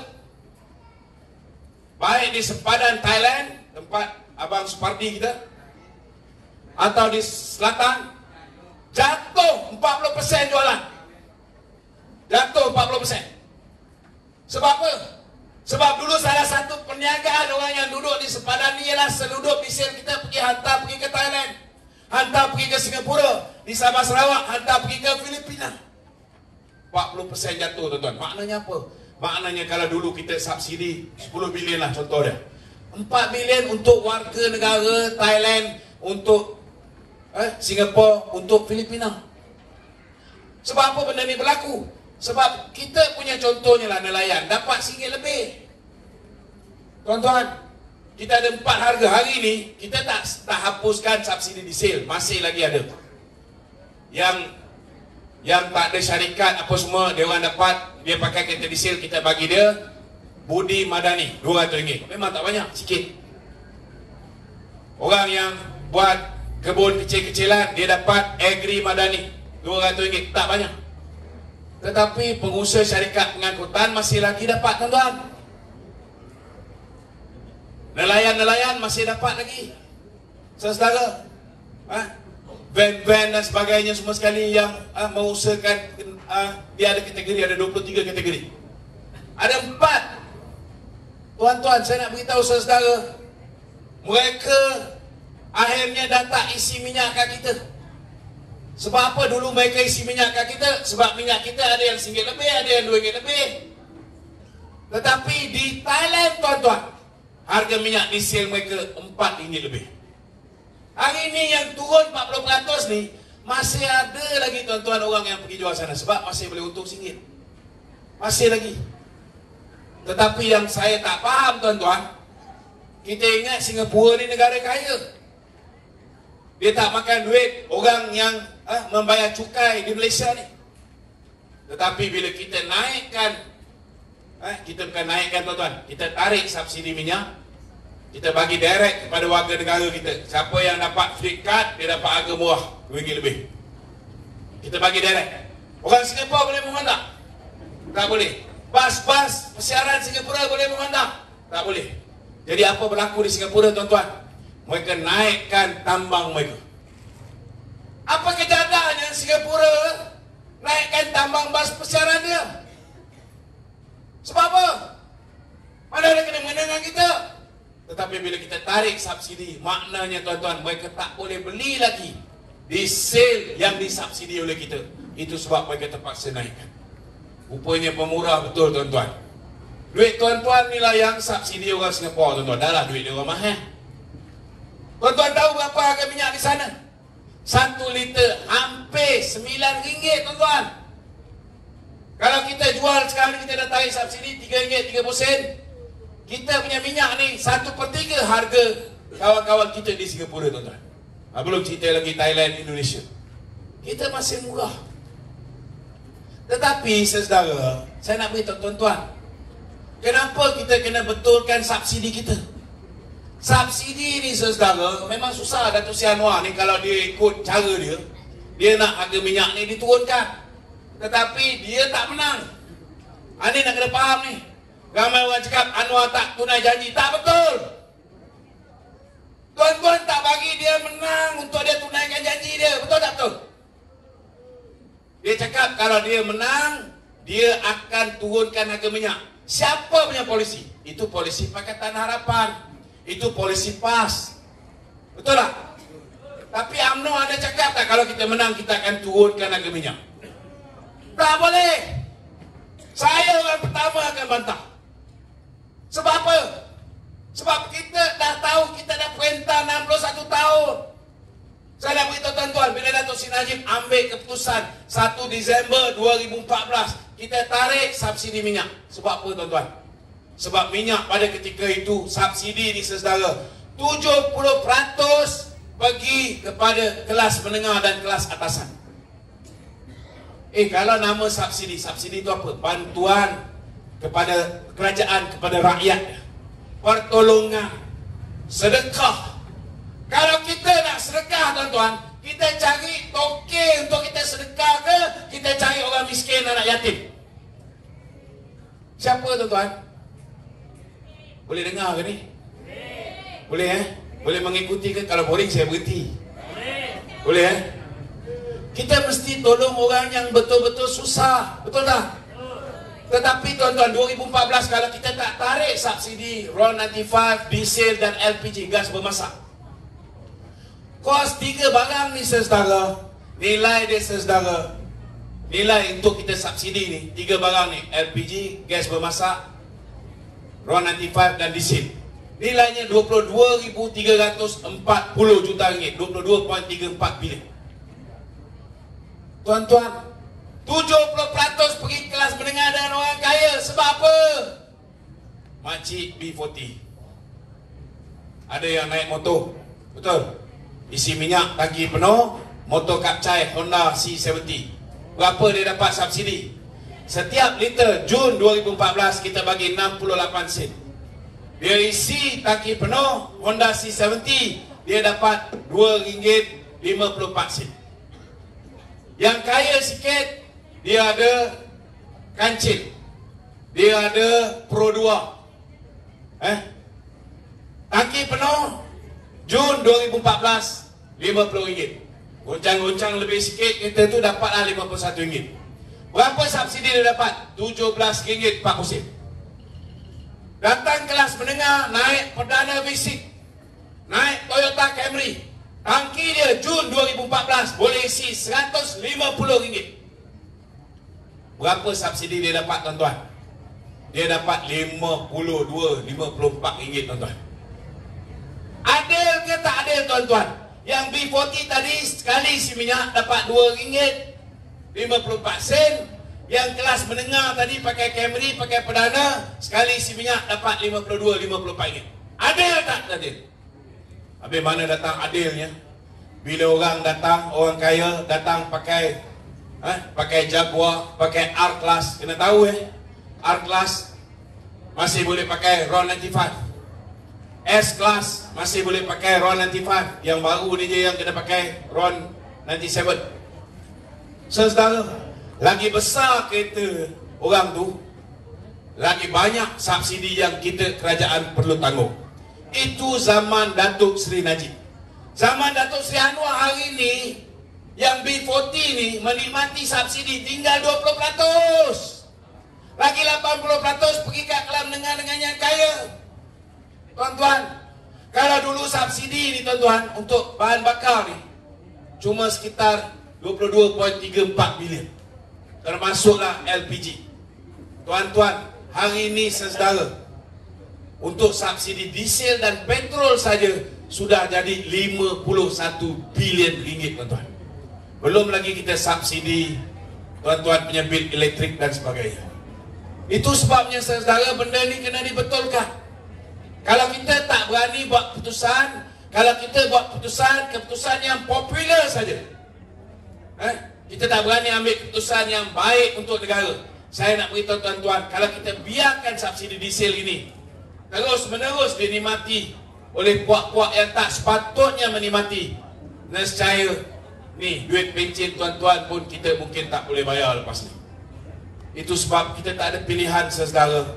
Baik di sempadan Thailand, tempat Abang Supardi kita, atau di selatan, jatuh 40% jualan. Jatuh 40%. Sebab apa? Sebab dulu salah satu perniagaan orang yang duduk di sempadan ni ialah seludup diesel kita pergi hantar pergi ke Thailand, hantar pergi ke Singapura, di Sabah Sarawak, hantar pergi ke Filipina. 40% jatuh tuan-tuan. Maknanya apa? Maknanya kalau dulu kita subsidi 10 bilion lah contoh dia, 4 bilion untuk warga negara Thailand, untuk Singapura, untuk Filipina. Sebab apa benda ni berlaku? Sebab kita punya contohnya lah nelayan dapat RM1 lebih. Tuan-tuan, kita ada 4 harga. Hari ni kita tak hapuskan subsidi diesel, masih lagi ada. Yang tak ada syarikat apa semua, dia orang dapat, dia pakai kereta diesel, kita bagi dia Budi Madani RM200. Memang tak banyak, sikit. Orang yang buat kebun kecil-kecilan, dia dapat Agri Madani RM200, tak banyak. Tetapi pengusaha syarikat pengangkutan masih lagi dapat tuan-tuan. Nelayan-nelayan masih dapat lagi. Saudara, van-van dan sebagainya semua sekali yang mengusahakan, dia ada kategori, ada 23 kategori. Ada 4. Tuan-tuan, saya nak beritahu saudara, mereka akhirnya dah tak isi minyak kat kita. Sebab apa dulu mereka isi minyak kat kita? Sebab minyak kita ada yang RM1 lebih, ada yang RM2 lebih. Tetapi di Thailand tuan-tuan, harga minyak diesel mereka RM4 lebih. Hari ini yang turun 40% ni, masih ada lagi tuan-tuan orang yang pergi jual sana. Sebab masih boleh untung RM1. Masih lagi. Tetapi yang saya tak faham tuan-tuan, kita ingat Singapura ni negara kaya. Dia tak makan duit orang yang membayar cukai di Malaysia ni. Tetapi bila kita naikkan, kita bukan naikkan tuan-tuan, kita tarik subsidi minyak, kita bagi direct kepada warga negara kita. Siapa yang dapat free card, dia dapat harga murah, RM2 lebih. Kita bagi direct. Orang Singapura boleh memandang? Tak boleh. Bas-bas persiaran Singapura boleh memandang? Tak boleh. Jadi apa berlaku di Singapura tuan-tuan? Mereka naikkan tambang mereka. Apa kejadiannya Singapura naikkan tambang bas persiaran dia? Sebab apa? Mana ada kena-mengena dengan kita? Tetapi bila kita tarik subsidi, maknanya tuan-tuan, mereka tak boleh beli lagi diesel yang disubsidi oleh kita. Itu sebab mereka terpaksa naikkan. Rupanya pemurah betul tuan-tuan. Duit tuan-tuan ni lah yang subsidi orang Singapura tuan-tuan. Dah lah duit dia orang mahal. Tuan-tuan tahu berapa harga minyak di sana? 1 liter hampir RM9 tuan-tuan. Kalau kita jual sekarang ni, kita dah tarik subsidi RM3.30. Kita punya minyak ni 1/3 harga kawan-kawan kita di Singapura tuan-tuan. Belum cerita lagi Thailand, Indonesia. Kita masih murah. Tetapi saudara, saya nak beritahu tuan-tuan, kenapa kita kena betulkan subsidi kita? Subsidi ni saudara, memang susah Datuk Seri Anwar ni kalau dia ikut cara dia. Dia nak harga minyak ni diturunkan. Tetapi dia tak menang. Ini nak kena faham ni. Ramai orang cakap Anwar tak tunai janji. Tak betul. Tuan-tuan tak bagi dia menang untuk dia tunaikan janji dia. Betul tak betul? Dia cakap kalau dia menang, dia akan turunkan harga minyak. Siapa punya polisi? Itu polisi Pakatan Harapan. Itu polisi PAS. Betul tak? Tapi UMNO ada cakap tak kalau kita menang kita akan turunkan harga minyak? Tak boleh. Saya orang pertama akan bantah. Sebab apa? Sebab kita dah tahu kita dah perintah 61 tahun. Saya dah beritahu tuan-tuan, bila Datuk Seri Najib ambil keputusan 1 Disember 2014, kita tarik subsidi minyak. Sebab apa tuan-tuan? Sebab minyak pada ketika itu, subsidi ni saudara, 70% pergi kepada kelas menengah dan kelas atasan. Kalau nama subsidi, subsidi itu apa? Bantuan kepada kerajaan, kepada rakyat. Pertolongan, sedekah. Kalau kita nak sedekah tuan-tuan, kita cari token untuk kita sedekah ke kita cari orang miskin, anak yatim? Siapa tuan-tuan? Boleh dengar ke ni? Boleh Boleh mengikuti ke? Kalau boring saya berhenti. Boleh Kita mesti tolong orang yang betul-betul susah. Betul tak? Tetapi tuan-tuan, 2014 kalau kita tak tarik subsidi RON95, diesel dan LPG, gas bermasak, kos 3 barang ni saudara, nilai dia saudara, nilai untuk kita subsidi ni 3 barang ni, LPG, gas bermasak, RON95 dan diesel, nilainya 22,340 juta ringgit, 22.34 bilion. Tuan-tuan, 70% pergi kelas menengah dan orang kaya. Sebab apa? Makcik B40. Ada yang naik motor, betul? Isi minyak, tangki penuh, motor kapcai Honda C70. Berapa dia dapat subsidi? Setiap liter Jun 2014 kita bagi 68 sen. Dia isi tangki penuh Honda C70, dia dapat RM2.54. Yang kaya sikit, dia ada kancil, dia ada Pro 2. Tangki penuh Jun 2014 RM50. Goncang-goncang lebih sikit, kita tu dapatlah RM51. Berapa subsidi dia dapat? RM17.40. Datang kelas menengah, naik Perdana Basic, naik Toyota Camry, tangki dia Jun 2014 boleh isi RM150. Berapa subsidi dia dapat tuan-tuan? Dia dapat RM54 tuan-tuan. Adil ke tak adil tuan-tuan? Yang B40 tadi sekali isi minyak dapat RM2.54. Yang kelas menengah tadi pakai Camry, pakai Perdana, sekali isi minyak dapat RM52.54. Adil tak adil? Habis mana datang adilnya? Bila orang datang, orang kaya datang pakai pakai Jaguar, pakai R-Class, kena tahu R-Class masih boleh pakai RON95, S-Class masih boleh pakai RON95, yang baru ni je yang kena pakai RON97. Saudara, lagi besar kereta orang tu, lagi banyak subsidi yang kita kerajaan perlu tanggung. Itu zaman Datuk Seri Najib. Zaman Datuk Seri Anwar hari ni, yang B40 ni menikmati subsidi tinggal 20%. Lagi 80% pergi kat kelas menengah dengan yang kaya. Tuan-tuan, kalau dulu subsidi ni tuan-tuan untuk bahan bakar ni cuma sekitar 22.34 bilion, termasuklah LPG. Tuan-tuan, hari ini saudara, untuk subsidi diesel dan petrol saja sudah jadi 51 bilion ringgit tuan-tuan. Belum lagi kita subsidi tuan-tuan punya bil elektrik dan sebagainya. Itu sebabnya saudara, benda ni kena dibetulkan. Kalau kita tak berani buat keputusan, kalau kita buat keputusan yang popular saja, kita tak berani ambil keputusan yang baik untuk negara. Saya nak beritahu tuan-tuan, kalau kita biarkan subsidi diesel ini terus-menerus dinikmati oleh puak-puak yang tak sepatutnya menikmati, nescaya ni duit pencen tuan-tuan pun kita mungkin tak boleh bayar lepas ni. Itu sebab kita tak ada pilihan saudara.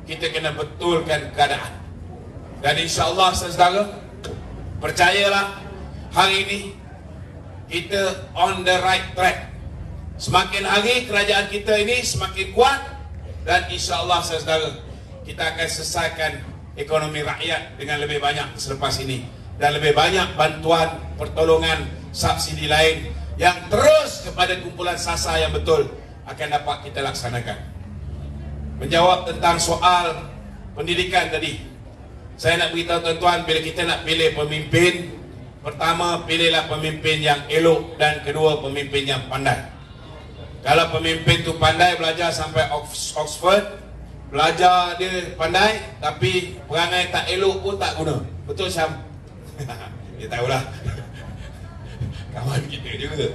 kita kena betulkan keadaan. Dan insya-Allah saudara, percayalah, hari ini kita on the right track. Semakin hari kerajaan kita ini semakin kuat, dan insya-Allah saudara, kita akan selesaikan ekonomi rakyat dengan lebih banyak selepas ini, dan lebih banyak bantuan, pertolongan, subsidi lain yang terus kepada kumpulan sasar yang betul akan dapat kita laksanakan. Menjawab tentang soal pendidikan tadi, saya nak beritahu tuan-tuan, bila kita nak pilih pemimpin, pertama, pilihlah pemimpin yang elok, dan kedua, pemimpin yang pandai. Kalau pemimpin tu pandai, belajar sampai Oxford, belajar dia pandai, tapi perangai tak elok pun tak guna. Betul Syam? Dia tahulah. Kawan kita juga.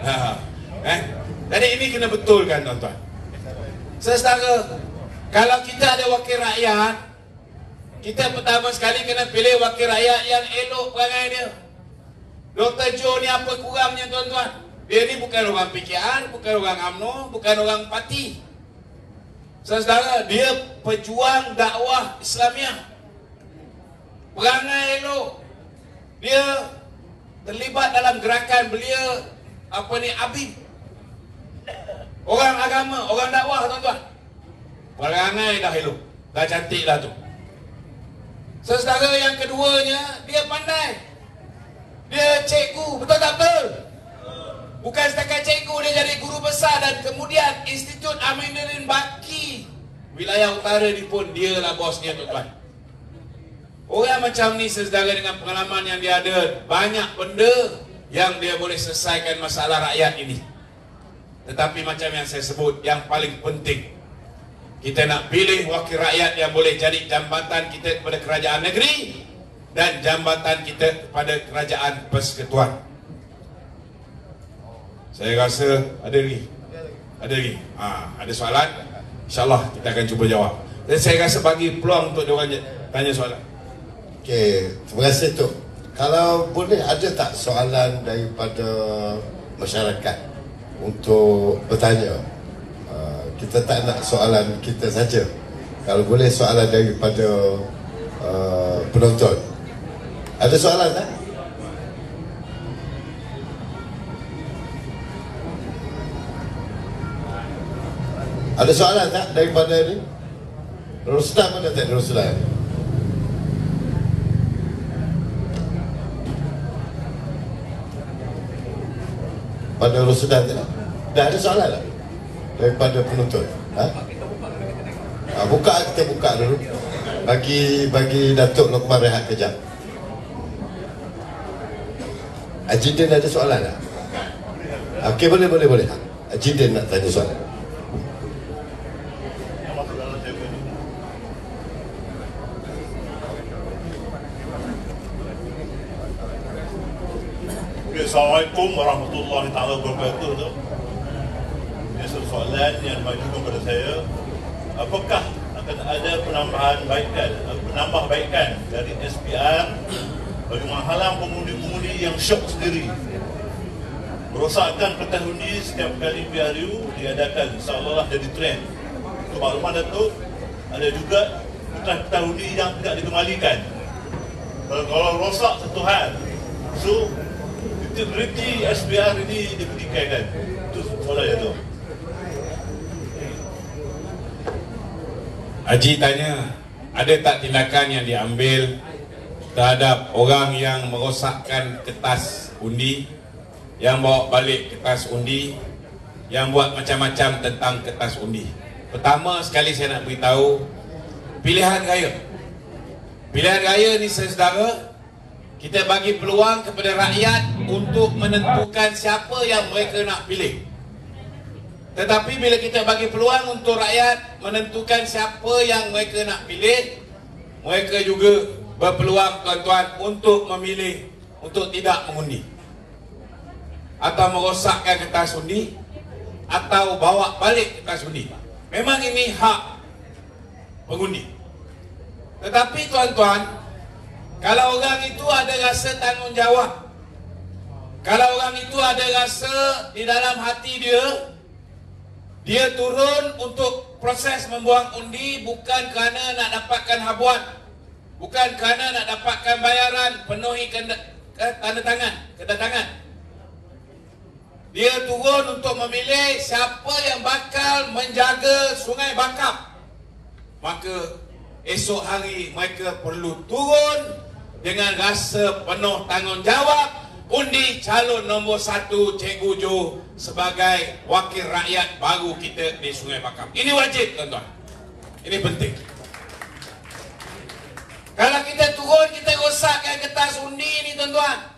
Jadi ini kena betulkan tuan-tuan. Saudara, kalau kita ada wakil rakyat, kita pertama sekali kena pilih wakil rakyat yang elok perangai dia. Dr. Joe ni apa kurangnya tuan-tuan? Dia ni bukan orang PKR, bukan orang UMNO, bukan orang parti. Saudara, dia pejuang dakwah Islamiah. Perangai elok. Dia terlibat dalam gerakan belia ABIN. Orang agama, orang dakwah tuan-tuan. Perangai dah elok, dah cantik dah tu. Saudara, yang keduanya, dia pandai. Dia cikgu, betul tak betul? Bukan setakat cikgu, dia jadi guru besar, dan kemudian Institut Aminuddin Baki wilayah utara ni pun dia lah bosnya tuan-tuan. Orang macam ni saudara, dengan pengalaman yang dia ada, banyak benda yang dia boleh selesaikan masalah rakyat ini. Tetapi macam yang saya sebut, yang paling penting, kita nak pilih wakil rakyat yang boleh jadi jambatan kita kepada kerajaan negeri dan jambatan kita kepada kerajaan persekutuan. Saya rasa ada lagi. Ada soalan? InsyaAllah kita akan cuba jawab. Dan saya rasa bagi peluang untuk diorang tanya soalan. Okey, terima kasih Tok. Kalau boleh, ada tak soalan daripada masyarakat untuk bertanya? Kita tak nak soalan kita saja. Kalau boleh soalan daripada penonton. Ada soalan tak? Ada soalan tak daripada ni? Ruslan mana tak? Ruslan. Pada Ruslan tak? Dah ada soalan tak? Daripada penonton. Buka, kita buka dulu. Bagi Datuk Lokman rehat kejap. Haji Din ada soalan tak? Okey, boleh. Haji Din nak tanya soalan. Assalamualaikum warahmatullahi taala wabarakatuh. Ini soalan yang dimajukan kepada saya. Apakah akan ada penambahbaikan dari SPR bagi menghalang pengundi-pengundi yang syok sendiri? Merosakkan petas undi setiap kali PRU diadakan seolah-olah jadi trend. Untuk makluman Datuk, ada juga petas undi yang tidak dikembalikan. Kalau rosak satu hal, so integriti SPR ini diberikan. Itu soalan itu. Haji tanya, ada tak tindakan yang diambil terhadap orang yang merosakkan kertas undi, yang bawa balik kertas undi, yang buat macam-macam tentang kertas undi? Pertama sekali saya nak beritahu, pilihan raya ni saudara, kita bagi peluang kepada rakyat untuk menentukan siapa yang mereka nak pilih. Tetapi bila kita bagi peluang untuk rakyat menentukan siapa yang mereka nak pilih, mereka juga berpeluang tuan-tuan untuk memilih untuk tidak mengundi, atau merosakkan kertas undi, atau bawa balik kertas undi. Memang ini hak pengundi. Tetapi tuan-tuan, kalau orang itu ada rasa tanggungjawab, kalau orang itu ada rasa di dalam hati dia turun untuk proses membuang undi bukan kerana nak dapatkan habuan, bukan kerana nak dapatkan bayaran, penuhi tanda tangan, kedatangan. Dia turun untuk memilih siapa yang bakal menjaga Sungai Bakap. Maka esok hari mereka perlu turun dengan rasa penuh tanggungjawab undi calon nombor 1 Cikgu Jo sebagai wakil rakyat baru kita di Sungai Bakap. Ini wajib, tuan-tuan. Ini penting. Kalau kita turun, kita rosakkan kertas undi ni, tuan-tuan.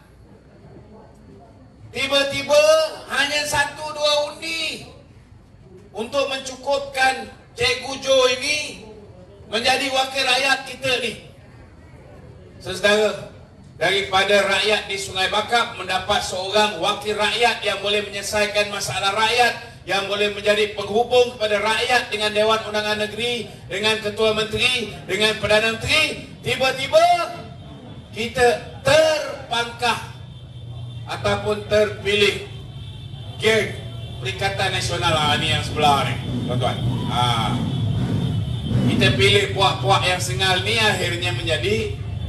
Tiba-tiba hanya 1-2 undi untuk mencukupkan Cikgu Jo ini menjadi wakil rakyat kita ni. Saudara, daripada rakyat di Sungai Bakap mendapat seorang wakil rakyat yang boleh menyelesaikan masalah rakyat, yang boleh menjadi penghubung kepada rakyat dengan Dewan Undangan Negeri, dengan Ketua Menteri, dengan Perdana Menteri, tiba-tiba kita terpangkah ataupun terpilih geng Perikatan Nasional. Ini yang sebelah ni, tuan-tuan. Kita pilih puak-puak yang sengal ni, akhirnya menjadi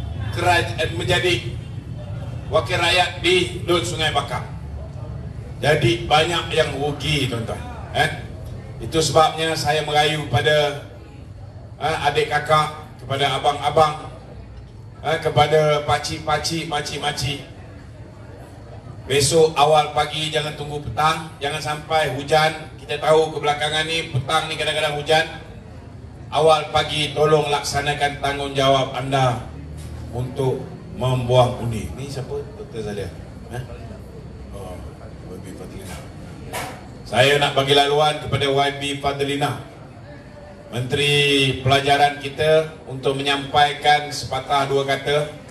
wakil rakyat di Dun Sungai Bakap. Jadi banyak yang rugi, tuan-tuan. Itu sebabnya saya merayu pada adik kakak, kepada abang-abang, kepada pakcik-pakcik, makcik-makcik. Besok awal pagi, jangan tunggu petang, jangan sampai hujan. Kita tahu kebelakangan ni petang ni kadang-kadang hujan. Awal pagi tolong laksanakan tanggungjawab anda untuk membuang undi. Ni siapa? Dr. Zalia? Oh, YB Fadlina. Saya nak bagi laluan kepada YB Fadlina, Menteri Pelajaran kita, untuk menyampaikan sepatah dua kata.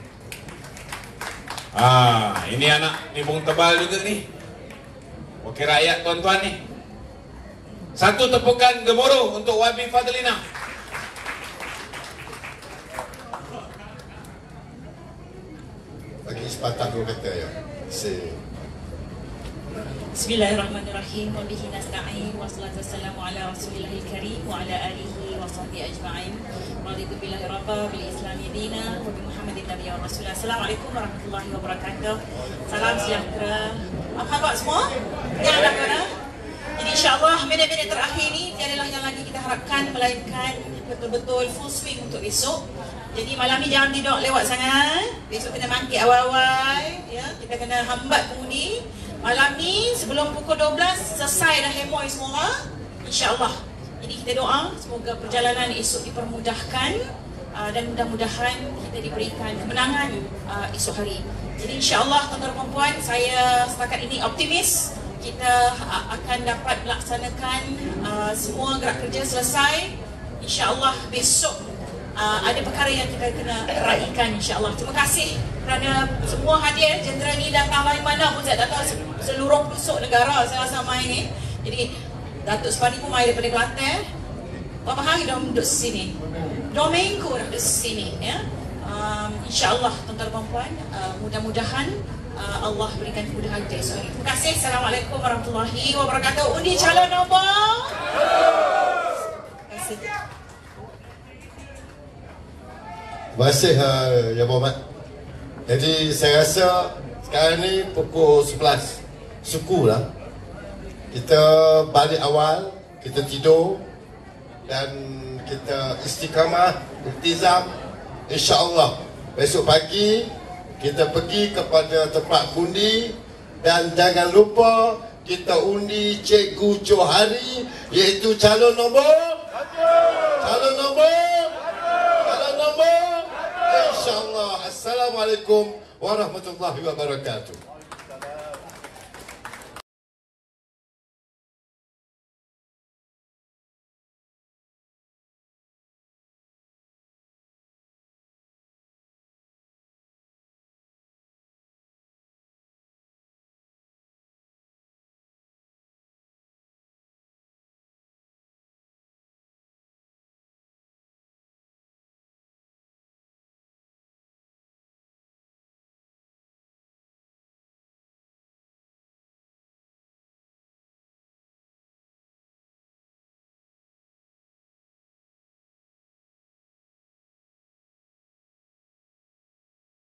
Ini anak ni bung tebal juga ni, wakil rakyat, tuan-tuan ni. Satu tepukan gemuruh untuk YB Fadlina. Bagi sepatah dua kata ya. Bismillahirrahmanirrahim. Wa bihi nasta'in wa salatu wassalamu ala Rasulillahil karim wa ala alihi wa sahbihi ajma'in. Raditu billahi rabba bil islami dina wa bi Muhammadin nabiyya wa rasulullah. Assalamualaikum warahmatullahi wabarakatuh. Salam sejahtera. Apa khabar semua? Ya, alhamdulillah. Jadi insya-Allah minit-minit terakhir ni tiadalah yang lagi kita harapkan melainkan betul-betul full swing untuk esok. Jadi malam ni jangan tidur lewat sangat. Besok kena bangkit awal-awal, ya. Kita kena hambat pengundi. Malam ni sebelum pukul 12 selesai dah hemoi semua, insya-Allah. Jadi kita doa semoga perjalanan esok dipermudahkan dan mudah-mudahan kita diberikan kemenangan esok hari. Jadi insya-Allah tuan-tuan dan puan-puan, saya setakat ini optimis kita akan dapat melaksanakan semua gerak kerja selesai. Insya-Allah besok ada perkara yang kita kena raikan, insya-Allah. Terima kasih kerana semua hadir. Jentera ni datang dari mana pun, saya datang seluruh pelosok negara saya rasa mai ni. Jadi Datuk Sepadi pun mai daripada Kelantan. Berapa hari dah duduk sini? 2 minggu dah duduk sini, ya. Insya-Allah tuan-tuan dan puan-puan, mudah-mudahan Allah berikan kemudahan untuk esok hari. Terima kasih. Assalamualaikum warahmatullahi wabarakatuh. Undi calon nombor. Terima kasih. Terima kasih Yang Berhormat. Jadi saya rasa sekarang ni pukul 11 suku lah. Kita balik awal, kita tidur dan kita istiqamah, iltizam. InsyaAllah besok pagi kita pergi kepada tempat undi. Dan jangan lupa kita undi Cikgu Johari, iaitu calon nombor InsyaAllah. Assalamualaikum warahmatullahi wabarakatuh.